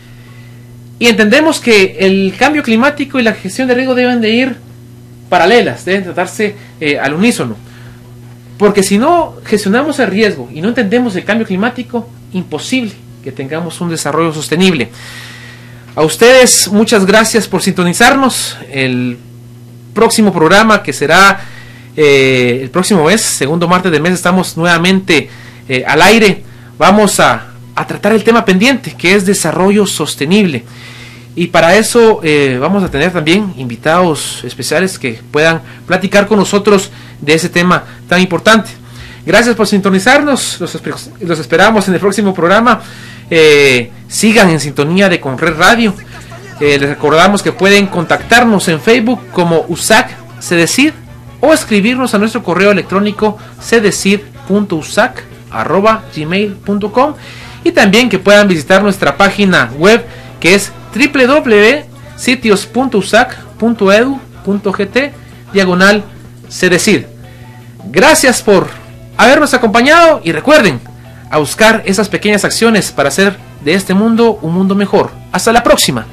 Y entendemos que el cambio climático y la gestión de riesgo deben de ir paralelas, deben tratarse eh, al unísono. Porque si no gestionamos el riesgo y no entendemos el cambio climático, imposible que tengamos un desarrollo sostenible. A ustedes muchas gracias por sintonizarnos. El próximo programa, que será eh, el próximo mes, segundo martes del mes, estamos nuevamente eh, al aire. Vamos a, a tratar el tema pendiente, que es desarrollo sostenible. Y para eso eh, vamos a tener también invitados especiales que puedan platicar con nosotros de ese tema tan importante. Gracias por sintonizarnos, los, los esperamos en el próximo programa. Eh, sigan en sintonía de Conred Radio. Eh, les recordamos que pueden contactarnos en Facebook como U S A C Cedecid o escribirnos a nuestro correo electrónico cedecid punto u s a c arroba gmail punto com, y también que puedan visitar nuestra página web, que es doble u doble u doble u punto sitios punto u s a c punto e d u punto g t diagonal Cedecid. Gracias por habernos acompañado y recuerden a buscar esas pequeñas acciones para hacer de este mundo un mundo mejor. Hasta la próxima.